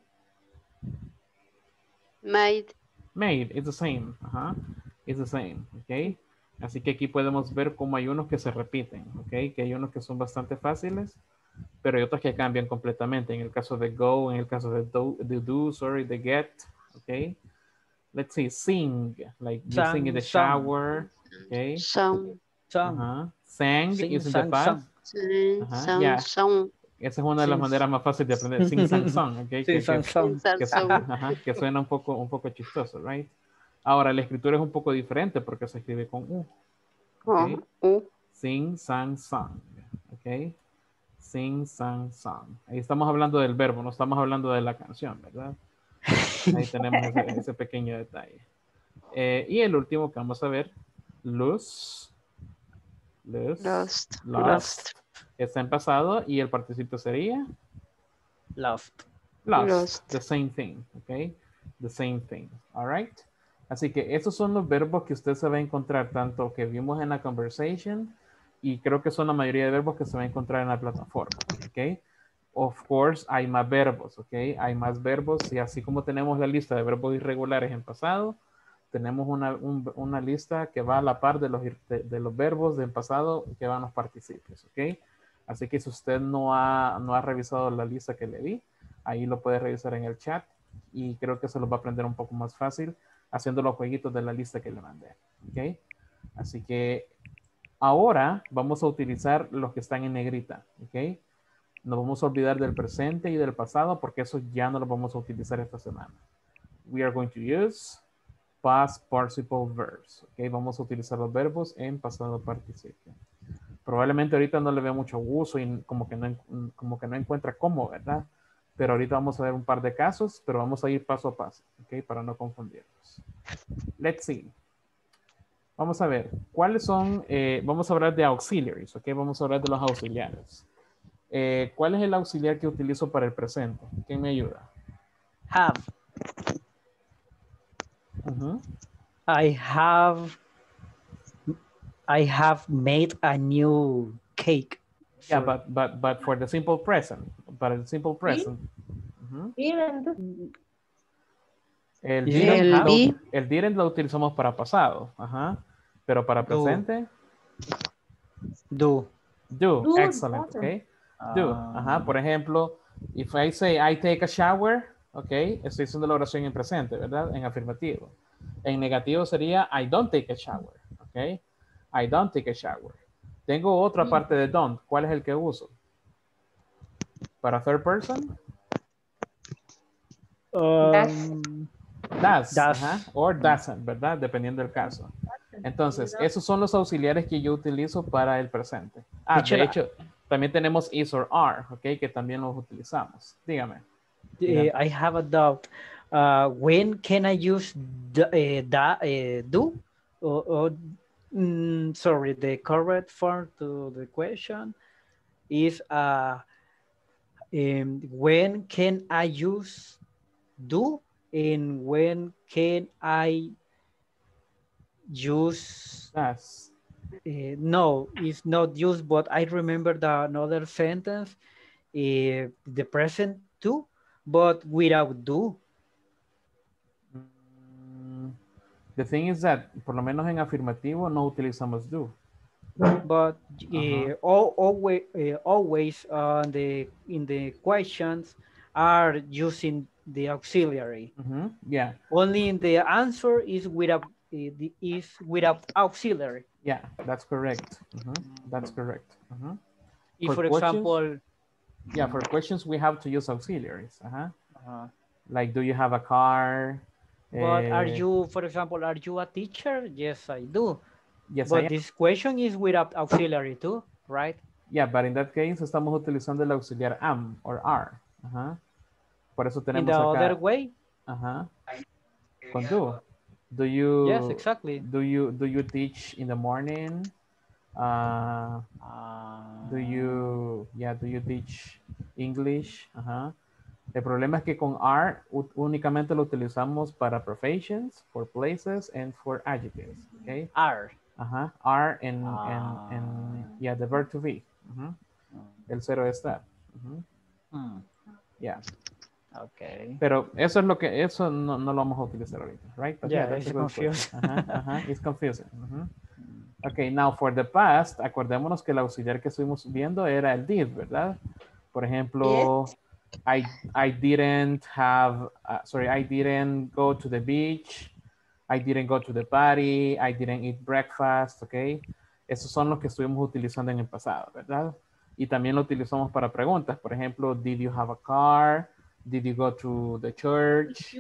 Made. Made, it's the same. Ajá. It's the same, ok. Así que aquí podemos ver cómo hay unos que se repiten, ok. Que hay unos que son bastante fáciles, pero hay otros que cambian completamente. En el caso de go, en el caso de do, de do sorry, de get, ok. Let's see, sing, like you Sang, sing in the sung. shower, ok. Song. Sung. Ajá. Sang Sing, is in sang, the past. sung. Sí, Ajá, song, yeah. song. Esa es una de las Sing, maneras más fáciles de aprender. Sing, sang, song, ok. Sing, que, sang, que- sung. que Song. suena, ajá, que suena un poco, un poco chistoso, right? Ahora, la escritura es un poco diferente porque se escribe con U. Oh, Ok. uh, Sing, sang, song. Ok. Sing, sang, song. Ahí estamos hablando del verbo, no estamos hablando de la canción, ¿verdad? Ahí tenemos ese, ese pequeño detalle. Eh, y el último que vamos a ver, lose. Lose. Lost. Lost. Lost. Está en pasado y el participio sería Lost. lost. Lost. The same thing, ok. The same thing, all right. Así que esos son los verbos que usted se va a encontrar tanto que vimos en la conversation y creo que son la mayoría de verbos que se va a encontrar en la plataforma, ok. Of course, hay más verbos, ok. Hay más verbos y así como tenemos la lista de verbos irregulares en pasado, tenemos una, un- una lista que va a la par de los, de, de los verbos del pasado que van los participios, ¿ok? Así que si usted no ha, no ha revisado la lista que le di, ahí lo puede revisar en el chat y creo que se lo va a aprender un poco más fácil haciendo los jueguitos de la lista que le mandé, ¿ok? Así que ahora vamos a utilizar los que están en negrita, ¿ok? Nos vamos a olvidar del presente y del pasado porque eso ya no lo vamos a utilizar esta semana. We are going to use past participle verbs, ¿ok? Vamos a utilizar los verbos en pasado participio. Probablemente ahorita no le vea mucho uso y como que no, en- como que no encuentra cómo, ¿verdad? Pero ahorita vamos a ver un par de casos, pero vamos a ir paso a paso, ¿ok? Para no confundirnos. Let's see. Vamos a ver, ¿cuáles son? eh, vamos a hablar de auxiliaries, ¿ok? Vamos a hablar de los auxiliares. Eh, ¿Cuál es el auxiliar que utilizo para el presente? ¿Quién me ayuda? Have. Ujú. I have I have made a new cake. Yeah, Sorry. but, but, but for the simple present. Para el simple present. Ujú. El Is it didn't, not lo, have? el didn't lo utilizamos para pasado. Ajá. Pero para Do. presente, Do. do. Do Excellent. doesn't. Okay. Do. Ah. Ajá. Por ejemplo, if I say I take a shower, ok, estoy haciendo la oración en presente, ¿verdad? En afirmativo. En negativo sería I don't take a shower. Ok. I don't take a shower. Tengo otra parte de don't. ¿Cuál es el que uso? Para third person, Um, does, does. ajá, or doesn't, ¿verdad? Dependiendo del caso. Entonces, esos son los auxiliares que yo utilizo para el presente. Ah, Teacher, de hecho, también tenemos is or are, ¿ok? Que también los utilizamos. Dígame. eh, I have a doubt. Uh, when can I use the, uh, da, uh, do? Or, or, mm, sorry, the correct form to the question is uh, um, when can I use do and when can I use Does. uh, no, it's not used, but I remember the another sentence, uh, the present too, but without do. Mm, The thing is that, por lo menos en afirmativo, no utilizamos do. But uh, Uh-huh. all, always, uh, always uh, the in the questions are using the auxiliary. Mhm, yeah. Only in the answer is without uh, the, is without auxiliary. Yeah, that's correct. Mhm, That's correct. Mhm. If, for, questions- example, Yeah, for questions, we have to use auxiliaries. Uh-huh. uh, Like, do you have a car? but are Eh, you, for example, are you a teacher? Yes, I do. Yes, I But am. this question is without auxiliary too, right? Yeah, but in that case, estamos utilizando el auxiliar am or are. Ajá. Por eso In tenemos the acá. other way, Ajá. Con do. Do you? Yes, exactly. Do you do you teach in the morning? Uh, do you? Yeah. Do you teach English? Ajá. El problema es que con are u- únicamente lo utilizamos para professions, for places, and for adjectives. Okay. are. Ajá. Are and and and yeah, the verb to be. Ujú. El cero está. Ujú. Hmm. Yeah. Okay. Pero eso es lo que, eso no, no lo vamos a utilizar ahorita, right? But Yeah, that's a it's good confusing. question. Ajá, ajá, it's confusing. Ujú. Okay, now for the past, acordémonos que el auxiliar que estuvimos viendo era el did, ¿verdad? Por ejemplo, I, I didn't have, uh, sorry, I didn't go to the beach. I didn't go to the party. I didn't eat breakfast, okay? Esos son los que estuvimos utilizando en el pasado, ¿verdad? Y también lo utilizamos para preguntas. Por ejemplo, did you have a car? Did you go to the church?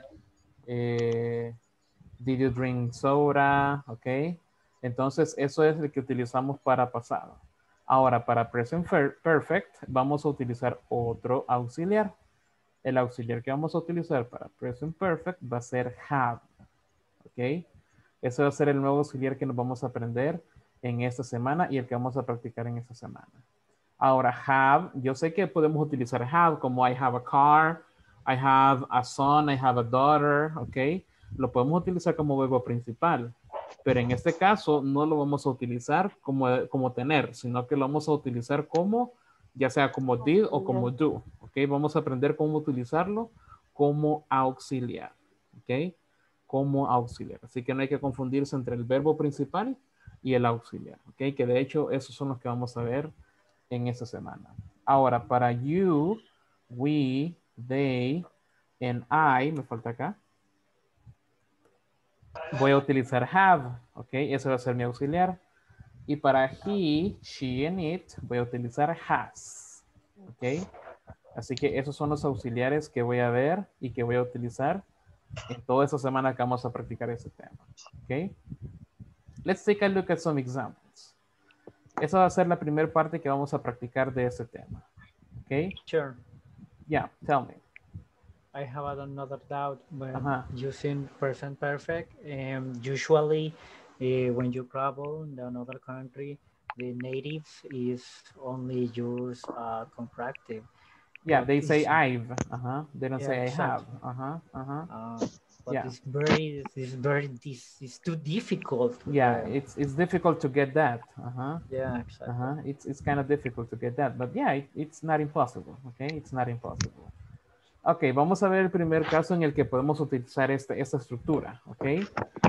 Eh, did you drink soda? Ok. Entonces, eso es el que utilizamos para pasado. Ahora, para present perfect, vamos a utilizar otro auxiliar. El auxiliar que vamos a utilizar para present perfect va a ser have. Ok. Ese va a ser el nuevo auxiliar que nos vamos a aprender en esta semana y el que vamos a practicar en esta semana. Ahora, have, yo sé que podemos utilizar have como I have a car, I have a son, I have a daughter, ¿ok? Lo podemos utilizar como verbo principal, pero en este caso no lo vamos a utilizar como, como tener, sino que lo vamos a utilizar como, ya sea como did o como do, ¿ok? Vamos a aprender cómo utilizarlo como auxiliar, ¿ok? como auxiliar. Así que no hay que confundirse entre el verbo principal y el auxiliar. ¿Ok? Que de hecho esos son los que vamos a ver en esta semana. Ahora, para you, we, they, and I, me falta acá. Voy a utilizar have. ¿Ok? Ese va a ser mi auxiliar. Y para he, she, and it, voy a utilizar has. ¿Ok? Así que esos son los auxiliares que voy a ver y que voy a utilizar en toda esta semana que vamos a practicar ese tema. ¿Ok? Let's take a look at some examples. Esa va a ser la primera parte que vamos a practicar de este tema. ¿Ok? Sure. Yeah, tell me. I have another doubt when Uh-huh. using present perfect. Um, usually, uh, when you travel in another country, the native is only use uh, contractive. Yeah, But they say it's- I've. Uh-huh. They don't Yeah, say I have. exactly. Uh-huh. Uh-huh. Uh, but Yeah. it's very, it's very, this is too difficult. Yeah, Uh, it's it's difficult to get that. Uh-huh. yeah, exactly. Uh-huh. It's it's kind of difficult to get that, but yeah, it, it's not impossible. Okay, it's not impossible. Ok, vamos a ver el primer caso en el que podemos utilizar este, esta estructura. Ok.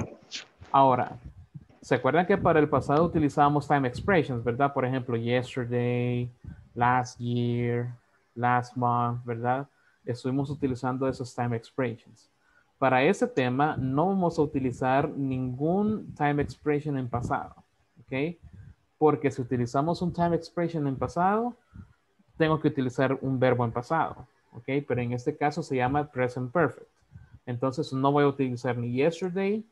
Ahora, ¿se acuerdan que para el pasado utilizábamos time expressions, verdad? Por ejemplo, yesterday, last year, last month, ¿verdad? Estuvimos utilizando esos time expressions. Para ese tema no vamos a utilizar ningún time expression en pasado. ¿Ok? Porque si utilizamos un time expression en pasado, tengo que utilizar un verbo en pasado. ¿Ok? Pero en este caso se llama present perfect. Entonces no voy a utilizar ni yesterday,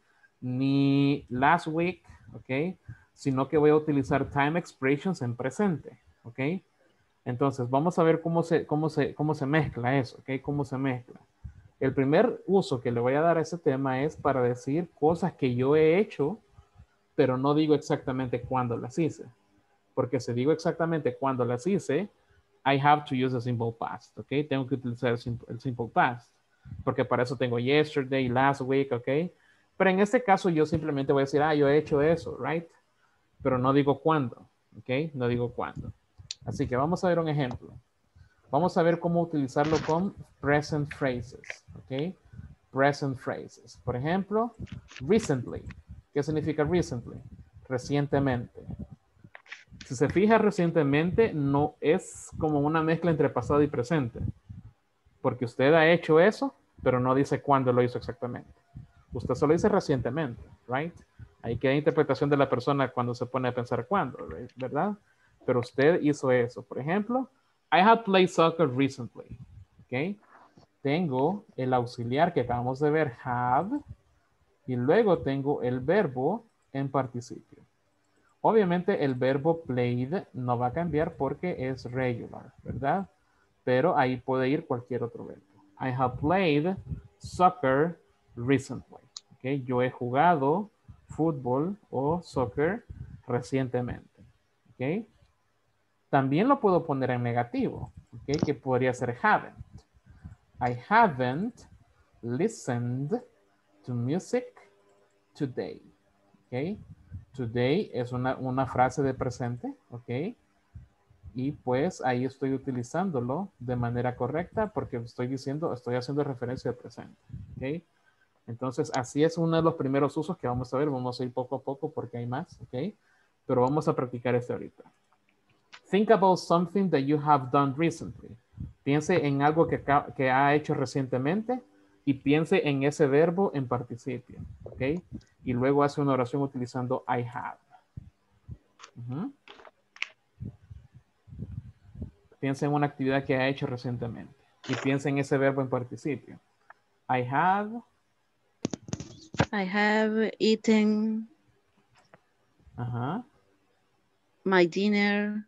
ni last week, ¿ok? Sino que voy a utilizar time expressions en presente, ¿ok? Entonces vamos a ver cómo se, cómo se, cómo se mezcla eso, ¿ok? Cómo se mezcla. El primer uso que le voy a dar a ese tema es para decir cosas que yo he hecho, pero no digo exactamente cuándo las hice. Porque si digo exactamente cuándo las hice, I have to use the simple past, ¿ok? Tengo que utilizar el simple, el simple past. Porque para eso tengo yesterday, last week, ¿ok? Pero en este caso yo simplemente voy a decir, ah, yo he hecho eso, right? Pero no digo cuándo, ¿ok? No digo cuándo. Así que vamos a ver un ejemplo. Vamos a ver cómo utilizarlo con present phrases, ¿ok? Present phrases. Por ejemplo, recently. ¿Qué significa recently? Recientemente. Si se fija, recientemente no es como una mezcla entre pasado y presente. Porque usted ha hecho eso, pero no dice cuándo lo hizo exactamente. Usted solo dice recientemente, right? Ahí queda interpretación de la persona cuando se pone a pensar cuándo, ¿verdad? Pero usted hizo eso. Por ejemplo, I have played soccer recently. ¿Ok? Tengo el auxiliar que acabamos de ver, have, y luego tengo el verbo en participio. Obviamente el verbo played no va a cambiar porque es regular, ¿verdad? Pero ahí puede ir cualquier otro verbo. I have played soccer recently. ¿Okay? Yo he jugado fútbol o soccer recientemente. ¿Okay? También lo puedo poner en negativo, ¿okay? Que podría ser haven't. I haven't listened to music today. ¿Okay? Today es una, una frase de presente, ¿ok? Y pues ahí estoy utilizándolo de manera correcta porque estoy diciendo, estoy haciendo referencia al presente, ¿ok? Entonces así es uno de los primeros usos que vamos a ver, vamos a ir poco a poco porque hay más, ¿ok? Pero vamos a practicar este ahorita. Think about something that you have done recently. Piense en algo que, que ha hecho recientemente y piense en ese verbo en participio, ¿ok? Y luego hace una oración utilizando I have. Uh-huh. Piensa en una actividad que ha hecho recientemente y piensa en ese verbo en participio. I have. I have eaten uh-huh. my dinner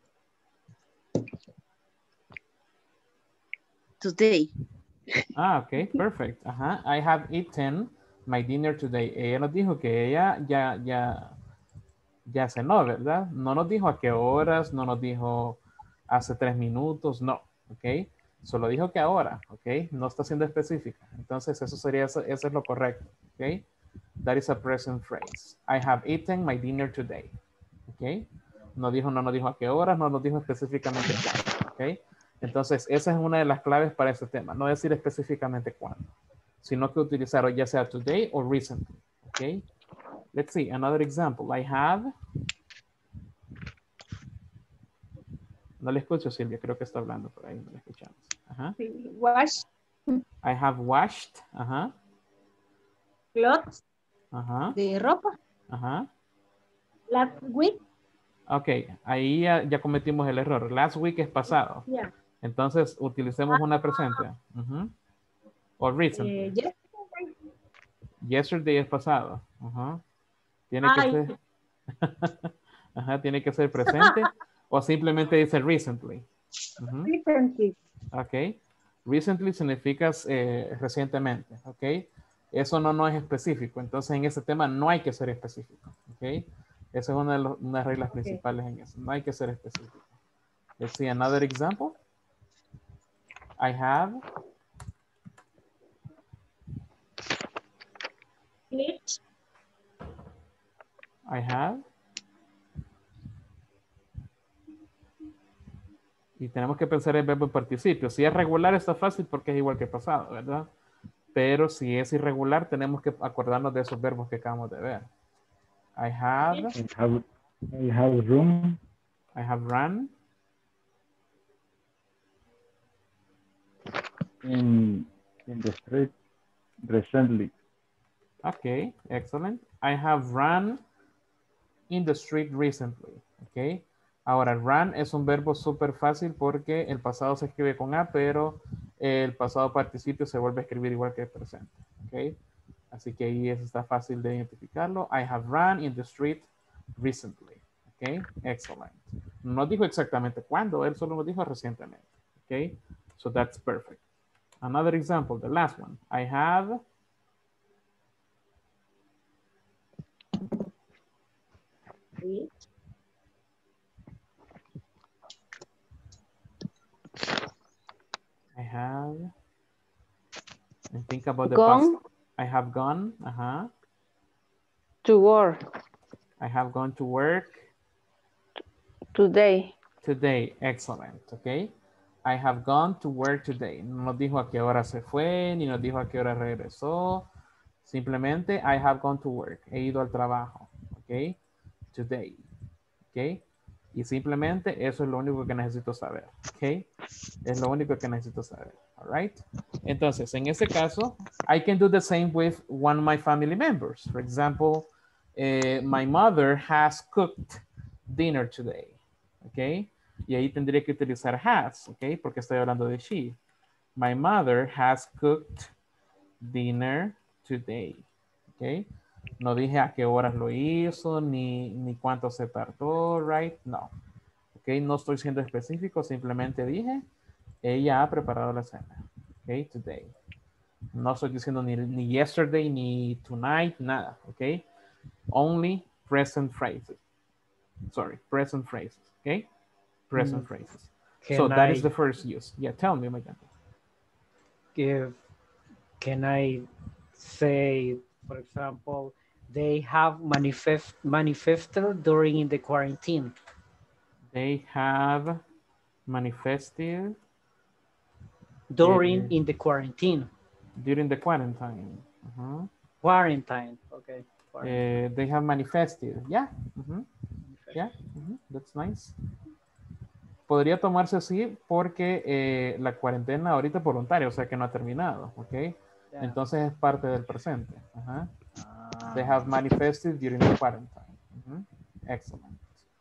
today. Ah, ok, perfect. Ajá. I have eaten my dinner today. Ella nos dijo que ella ya, ya, ya cenó, ¿verdad? No nos dijo a qué horas, no nos dijo hace tres minutos, no, ok. Solo dijo que ahora, ok. No está siendo específica. Entonces eso sería, eso, eso es lo correcto, ok. That is a present phrase. I have eaten my dinner today, ok. No dijo, no nos dijo a qué horas, no nos dijo específicamente cuándo, ok. Entonces, esa es una de las claves para este tema. No decir específicamente cuándo, sino que utilizar ya sea today o recently. Okay. Let's see another example. I have. No le escucho, Silvia. Creo que está hablando por ahí. No le escuchamos. Ajá. Wash I have washed. Ajá. clothes Ajá. de ropa. Ajá. Last week. Ok, ahí ya, ya cometimos el error. Last week es pasado. Yeah. Entonces, utilicemos una presente. Uh-huh. O recently. Eh, yesterday. Yesterday es pasado. Uh-huh. Tiene que Ay. ser. Ajá, tiene que ser presente. O simplemente dice recently. Uh-huh. Recently. Ok. Recently significa eh, recientemente. Ok. Eso no, no es específico. Entonces, en ese tema no hay que ser específico. Ok. Esa es una de las una reglas okay. principales en eso. No hay que ser específico. Let's see another example. I have. Glitch. I have. Y tenemos que pensar el verbo en participio. Si es regular está fácil porque es igual que pasado, ¿verdad? Pero si es irregular tenemos que acordarnos de esos verbos que acabamos de ver. I have. I have, I have room. I have run. In, in the street recently. Okay, excellent. I have run in the street recently. Okay. Ahora, run es un verbo súper fácil porque el pasado se escribe con A, pero el pasado participio se vuelve a escribir igual que el presente. Okay. Así que ahí eso está fácil de identificarlo. I have run in the street recently. Okay, excellent. No dijo exactamente cuándo, él solo nos dijo recientemente. Okay, so that's perfect. Another example, the last one. I have. I have. And think about the Gone. past. I have gone. Uh-huh. To work. I have gone to work. Today. Today. Excellent. Okay. I have gone to work today. No nos dijo a qué hora se fue, ni nos dijo a qué hora regresó. Simplemente, I have gone to work. He ido al trabajo. Okay. Today. Okay. Y simplemente eso es lo único que necesito saber. Okay. Es lo único que necesito saber. All right. Entonces, en ese caso, I can do the same with one of my family members. For example, uh, my mother has cooked dinner today. Okay. Y ahí tendría que utilizar has, okay, porque estoy hablando de she. My mother has cooked dinner today, okay. No dije a qué horas lo hizo, ni, ni cuánto se tardó, right? No. Okay, no estoy siendo específico, simplemente dije, ella ha preparado la cena, okay, today. No estoy diciendo ni, ni yesterday, ni tonight, nada, okay. Only present phrases. Sorry, present phrases, okay. Present mm. phrases. Can so that I, is the first use. Yeah, tell me, Megan. If, can I say, for example, they have manifest, manifested during the quarantine? They have manifested during uh, in the quarantine. During the quarantine. Uh-huh. Quarantine, okay. Quarantine. Uh, they have manifested, yeah. Uh-huh. Yeah, uh-huh. That's nice. Podría tomarse así porque eh, la cuarentena ahorita es voluntaria, o sea que no ha terminado, ¿ok? Yeah. Entonces es parte del presente. Uh-huh. ah. They have manifested during the quarantine. Uh-huh. Excellent.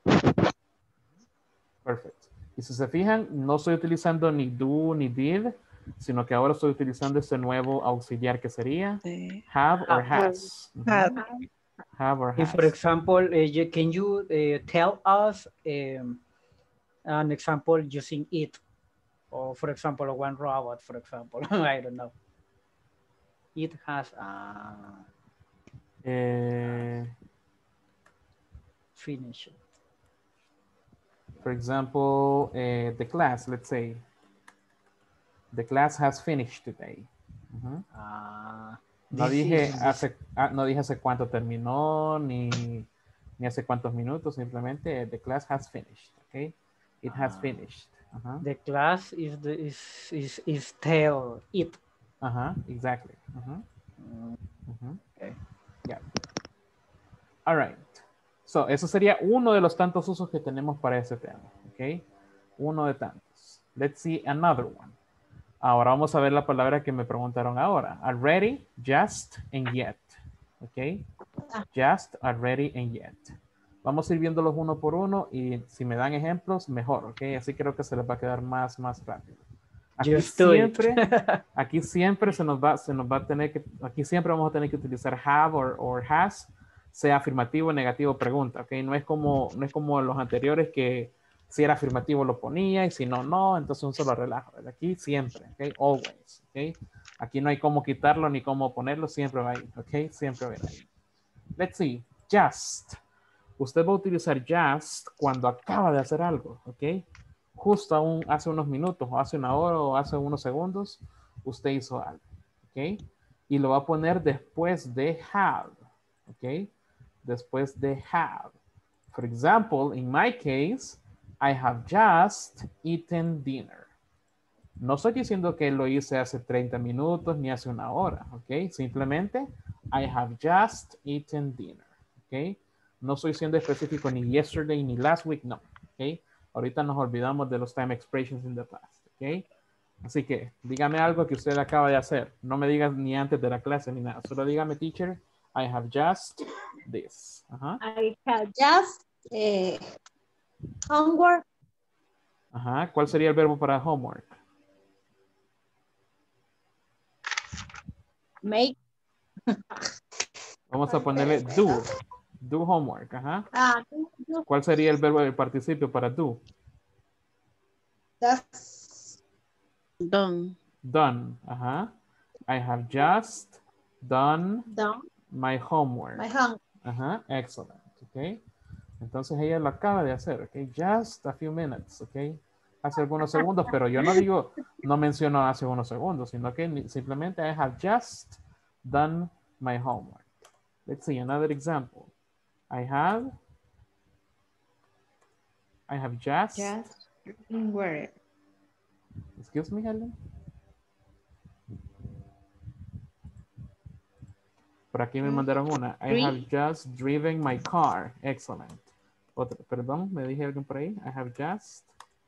Perfect. Y si se fijan, no estoy utilizando ni do ni did, sino que ahora estoy utilizando este nuevo auxiliar que sería sí. have or has. Uh-huh. Have. Have or has. If, for example, uh, can you uh, tell us um, an example using it, or for example, one robot, for example, I don't know. It has uh, uh, finished. For example, uh, the class, let's say, the class has finished today. Uh-huh. uh, no, dije is, hace, ah, no dije hace cuánto terminó, ni, ni hace cuántos minutos, simplemente the class has finished, okay? It has finished. Uh-huh. The class is the is is is tell it. Uh-huh, exactly. Uh-huh. Mm, Uh-huh. okay. Yeah. All right. So, eso sería uno de los tantos usos que tenemos para ese tema. ¿Ok? Uno de tantos. Let's see another one. Ahora vamos a ver la palabra que me preguntaron ahora. Already, just, and yet. ¿Ok? Just, already, and yet. Vamos a ir viéndolos uno por uno y si me dan ejemplos, mejor. ¿Ok? Así creo que se les va a quedar más, más rápido. Aquí Just do it. siempre, aquí siempre se nos va, se nos va a tener que, aquí siempre vamos a tener que utilizar have or, or has, sea afirmativo, negativo, pregunta, ¿ok? No es como, no es como los anteriores que si era afirmativo lo ponía y si no, no, entonces un solo relajo. ¿verdad? Aquí siempre, ¿ok? Always, ¿ok? Aquí no hay cómo quitarlo ni cómo ponerlo, siempre va ahí, ¿ok? Siempre va ahí. Let's see, just. Usted va a utilizar just cuando acaba de hacer algo, ¿ok? Justo aún hace unos minutos, o hace una hora, o hace unos segundos, usted hizo algo, ¿ok? Y lo va a poner después de have, ¿ok? Después de have. For example, in my case, I have just eaten dinner. No estoy diciendo que lo hice hace treinta minutos ni hace una hora, ¿ok? Simplemente, I have just eaten dinner, ¿ok? No estoy siendo específico ni yesterday ni last week, no, ¿ok? Ahorita nos olvidamos de los time expressions in the past, ¿ok? Así que dígame algo que usted acaba de hacer. No me digas ni antes de la clase ni nada. Solo dígame, teacher, I have just this. Ajá. I have just eh, homework. Ajá. ¿Cuál sería el verbo para homework? Make. Vamos a ponerle do. Do homework. Ajá. Ah, do, do. ¿Cuál sería el verbo del participio para do? That's Done. Done. Ajá. I have just done done. my homework. My home. Ajá. Excellent. Ok. Entonces ella lo acaba de hacer. Ok. Just a few minutes. Ok. Hace algunos segundos, pero yo no digo, no menciono hace unos segundos, sino que ni- simplemente I have just done my homework. Let's see another example. I have, I have just, Just drinking water. excuse me, Helen. Por aquí me mandaron una. I have Three. just driven my car. Excellent. Otra, perdón, me dije alguien por ahí. I have just.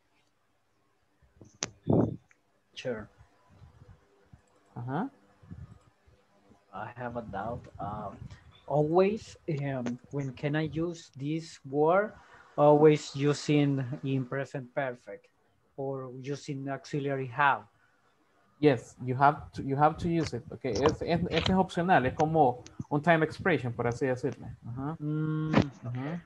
Sure. Ajá. I have a doubt. Um, always, um, when can I use this word? Always using in present perfect or using auxiliary have. Yes, you have to, you have to use it. Okay, es, es, es opcional, es como un time expression, por así decirlo. Ajá. Mm, Ajá.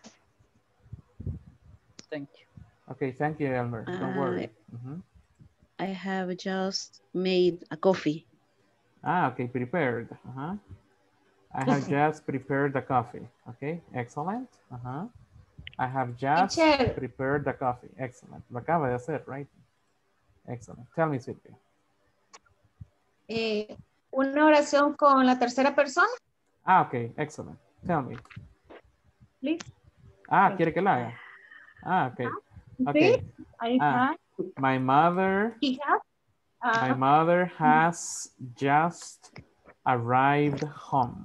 thank you. Okay, thank you, Elmer. Don't worry. Ujú. I have just made a coffee. Ah, okay, prepared. Ajá. I have just prepared the coffee. Okay, excellent. Ajá. I have just Teacher. prepared the coffee. Excellent. Lo acaba de hacer, right? Excellent. Tell me, Silvia. Eh, una oración con la tercera persona, Ah, okay, excellent. Tell me. please. Ah, ¿quiere que la haga? Ah, okay. Okay. Sí, I Ah, have. my mother, He has. my Ah, mother has just arrived home.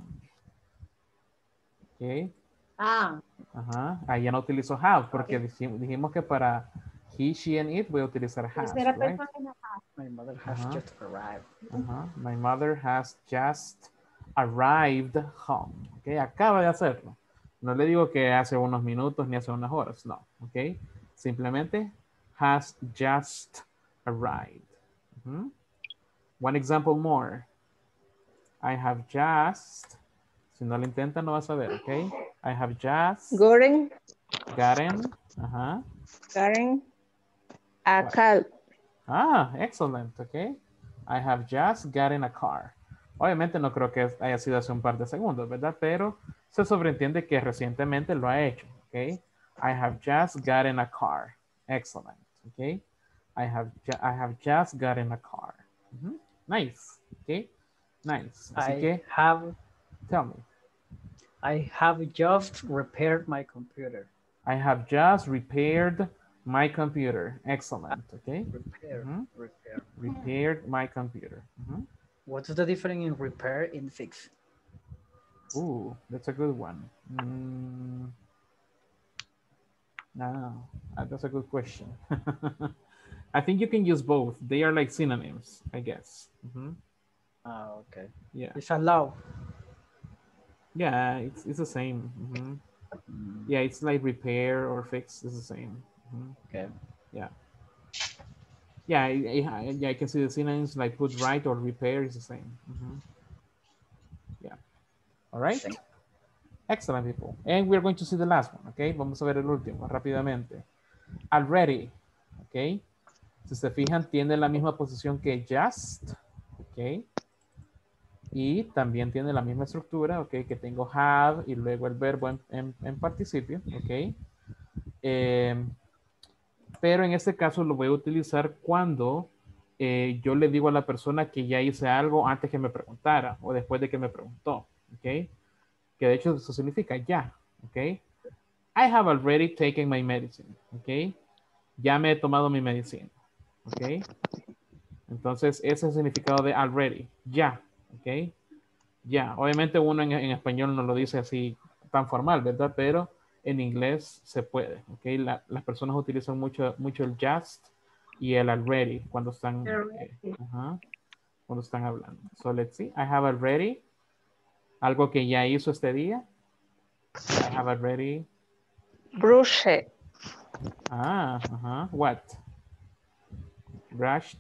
Okay. ah, Ajá. Ahí ya no utilizo have porque dijim- dijimos que para he, she, and it voy a utilizar has, tercera right? persona. has. My mother has Uh-huh. just arrived. Ajá. My mother has just arrived home. Okay. Acaba de hacerlo. No le digo que hace unos minutos ni hace unas horas, no. Okay. Simplemente has just arrived. Ujú. One example more. I have just, si no lo intenta no vas a ver, okay? I have just Gotten, gotten, ajá. gotten a What? car. Ah, excellent, okay. I have just gotten a car. Obviamente no creo que haya sido hace un par de segundos, ¿verdad? Pero se sobreentiende que recientemente lo ha hecho, okay? I have just gotten a car. Excellent, okay? I have, ju- I have just gotten a car. Ujú. Nice, okay? Nice. Así I que, have tell me. I have just repaired my computer. I have just repaired my computer. Excellent, okay? Repair, Ujú. repair. Repaired my computer. Ujú. What's the difference in repair and fix? Ooh, that's a good one. Mm, no, uh, that's a good question. I think you can use both. They are like synonyms, I guess. Mhm. Ah, okay. Yeah. It's allowed. Yeah, it's, it's the same. Mhm. Yeah, it's like repair or fix. It's the same. Mhm. Okay. Yeah. Yeah, I, I, yeah, I can see the synonyms like put right or repair is the same. Mhm. Yeah. All right. Excellent, people. And we're going to see the last one, okay? Vamos a ver el último rápidamente. Already, ok. Si se fijan, tiene la misma posición que just, ok. Y también tiene la misma estructura, ok, que tengo have y luego el verbo en, en, en participio, ok. Eh, pero en este caso lo voy a utilizar cuando eh, yo le digo a la persona que ya hice algo antes que me preguntara o después de que me preguntó, ok. Que de hecho eso significa ya, ok. I have already taken my medicine, ok. Ya me he tomado mi medicina, ok. Entonces ese es el significado de already, ya, ok. Ya, obviamente uno en, en español no lo dice así tan formal, ¿verdad? Pero en inglés se puede, ok. La, las personas utilizan mucho, mucho el just y el already cuando están, eh, uh-huh, cuando están hablando. So let's see, I have already, algo que ya hizo este día. I have already. Brush. Ah, uh-huh. What? Brushed.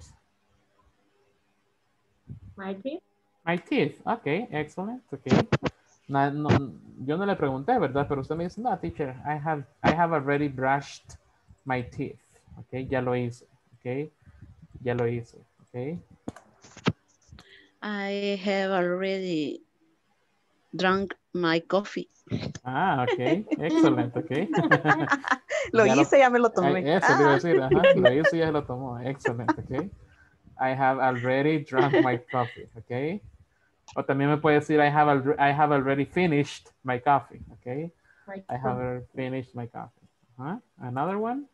My teeth. My teeth. Okay, excellent. Okay. No, no, yo no le pregunté, ¿verdad? Pero usted me dice, no, teacher, I have, I have already brushed my teeth. Okay, ya lo hice. Okay, ya lo hice. Okay. I have already drunk my coffee. Ah, ok. Excelente, ok. Lo ya hice, lo, ya me lo tomé. Eso Ah. le iba a decir, ajá. Lo hice y ya lo tomó. Excelente, ok. I have already drunk my coffee, ok. O también me puede decir, I have, al I have already finished my coffee, ok. My I have already finished my coffee. Uh-huh. Another one?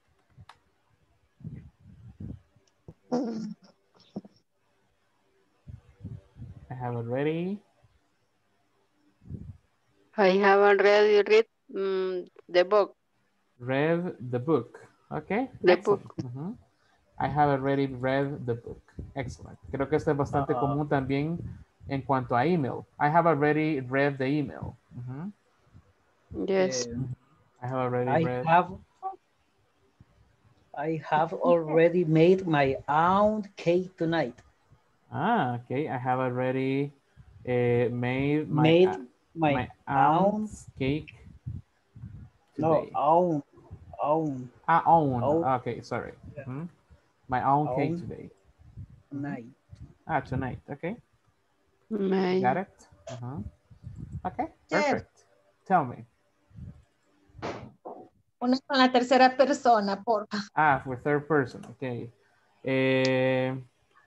I have already. I have already read mm, the book. Read the book. Okay, The excellent. book. Uh-huh. I have already read the book. Excellent. Creo que esto es bastante uh, común también en cuanto a email. I have already read the email. Uh-huh. Yes. Uh, I have already I read. have I have already made my own cake tonight. Ah, okay. I have already uh, made my made uh, my, my own aunt's cake no today. own own Ah, own. own. Okay, sorry. Yeah. Mm-hmm. My own, own cake today. Tonight. Ah, tonight. Okay. My... Got it? Uh-huh. Okay, perfect. Yes. Tell me. Una con la tercera persona, porfa. Ah, for third person. Okay. Uh,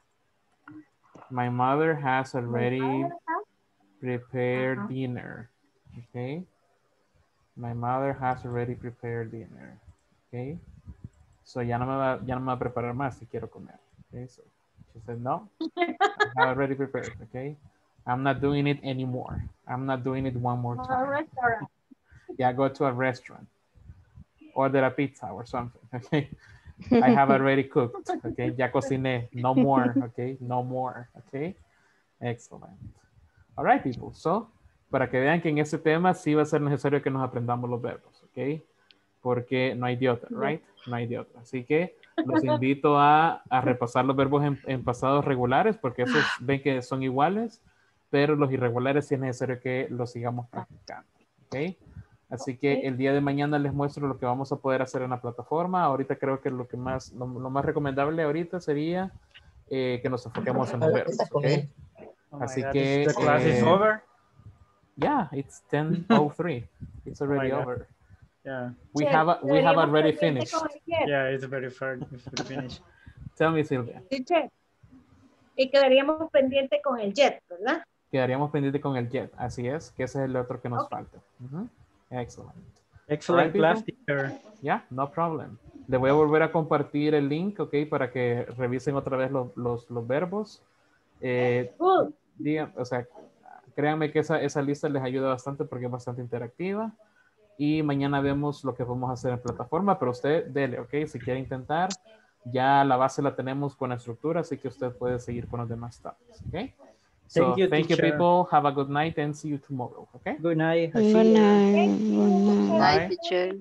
my mother has already prepared uh-huh. dinner. Okay. My mother has already prepared dinner. Okay. So ya no me va, ya no me va a preparar más si quiero comer. Okay. So she said no. I have already prepared. Okay. I'm not doing it anymore. I'm not doing it one more time. A restaurant. Yeah, go to a restaurant. Order a pizza or something. Okay. I have already cooked. Okay. Ya cociné. No more. Okay. No more. Okay. Excellent. All right, people. So, para que vean que en este tema sí va a ser necesario que nos aprendamos los verbos. Okay. Porque no hay de otra, right? No hay de otra. Así que los invito a, a repasar los verbos en, en pasados regulares porque esos ven que son iguales, pero los irregulares sí es necesario que los sigamos practicando. ¿Ok? Así que el día de mañana les muestro lo que vamos a poder hacer en la plataforma. Ahorita creo que lo que más, lo, lo más recomendable ahorita sería eh, que nos enfoquemos en los verbos. ¿Ok? Oh Así God, que... the class eh, is over? Yeah, it's ten oh three. It's already oh over. Yeah. We have a, we have already finished. Yeah, it's very far. It's very finished. Tell me, Silvia. Y quedaríamos pendiente con el jet, ¿verdad? Quedaríamos pendiente con el jet. Así es, que ese es el otro que nos okay. falta. Uh-huh. Excellent. Excellent right, class, teacher. Yeah, no problem. Le voy a volver a compartir el link, ok, para que revisen otra vez los, los, los verbos. Eh, digan, o sea, créanme que esa, esa lista les ayuda bastante porque es bastante interactiva. Y mañana vemos lo que vamos a hacer en plataforma, pero usted dele, ¿ok? Si quiere intentar, ya la base la tenemos con la estructura, así que usted puede seguir con los demás topics, ¿ok? So, Thank you, thank you, teacher. people. Have a good night and see you tomorrow, okay? Good night. I Good see you. night. Good night. Bye, Bye. teacher.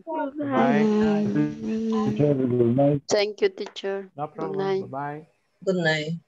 Bye. Teacher, good night. Thank you, teacher. No Good problem. night. Bye-bye. Good night.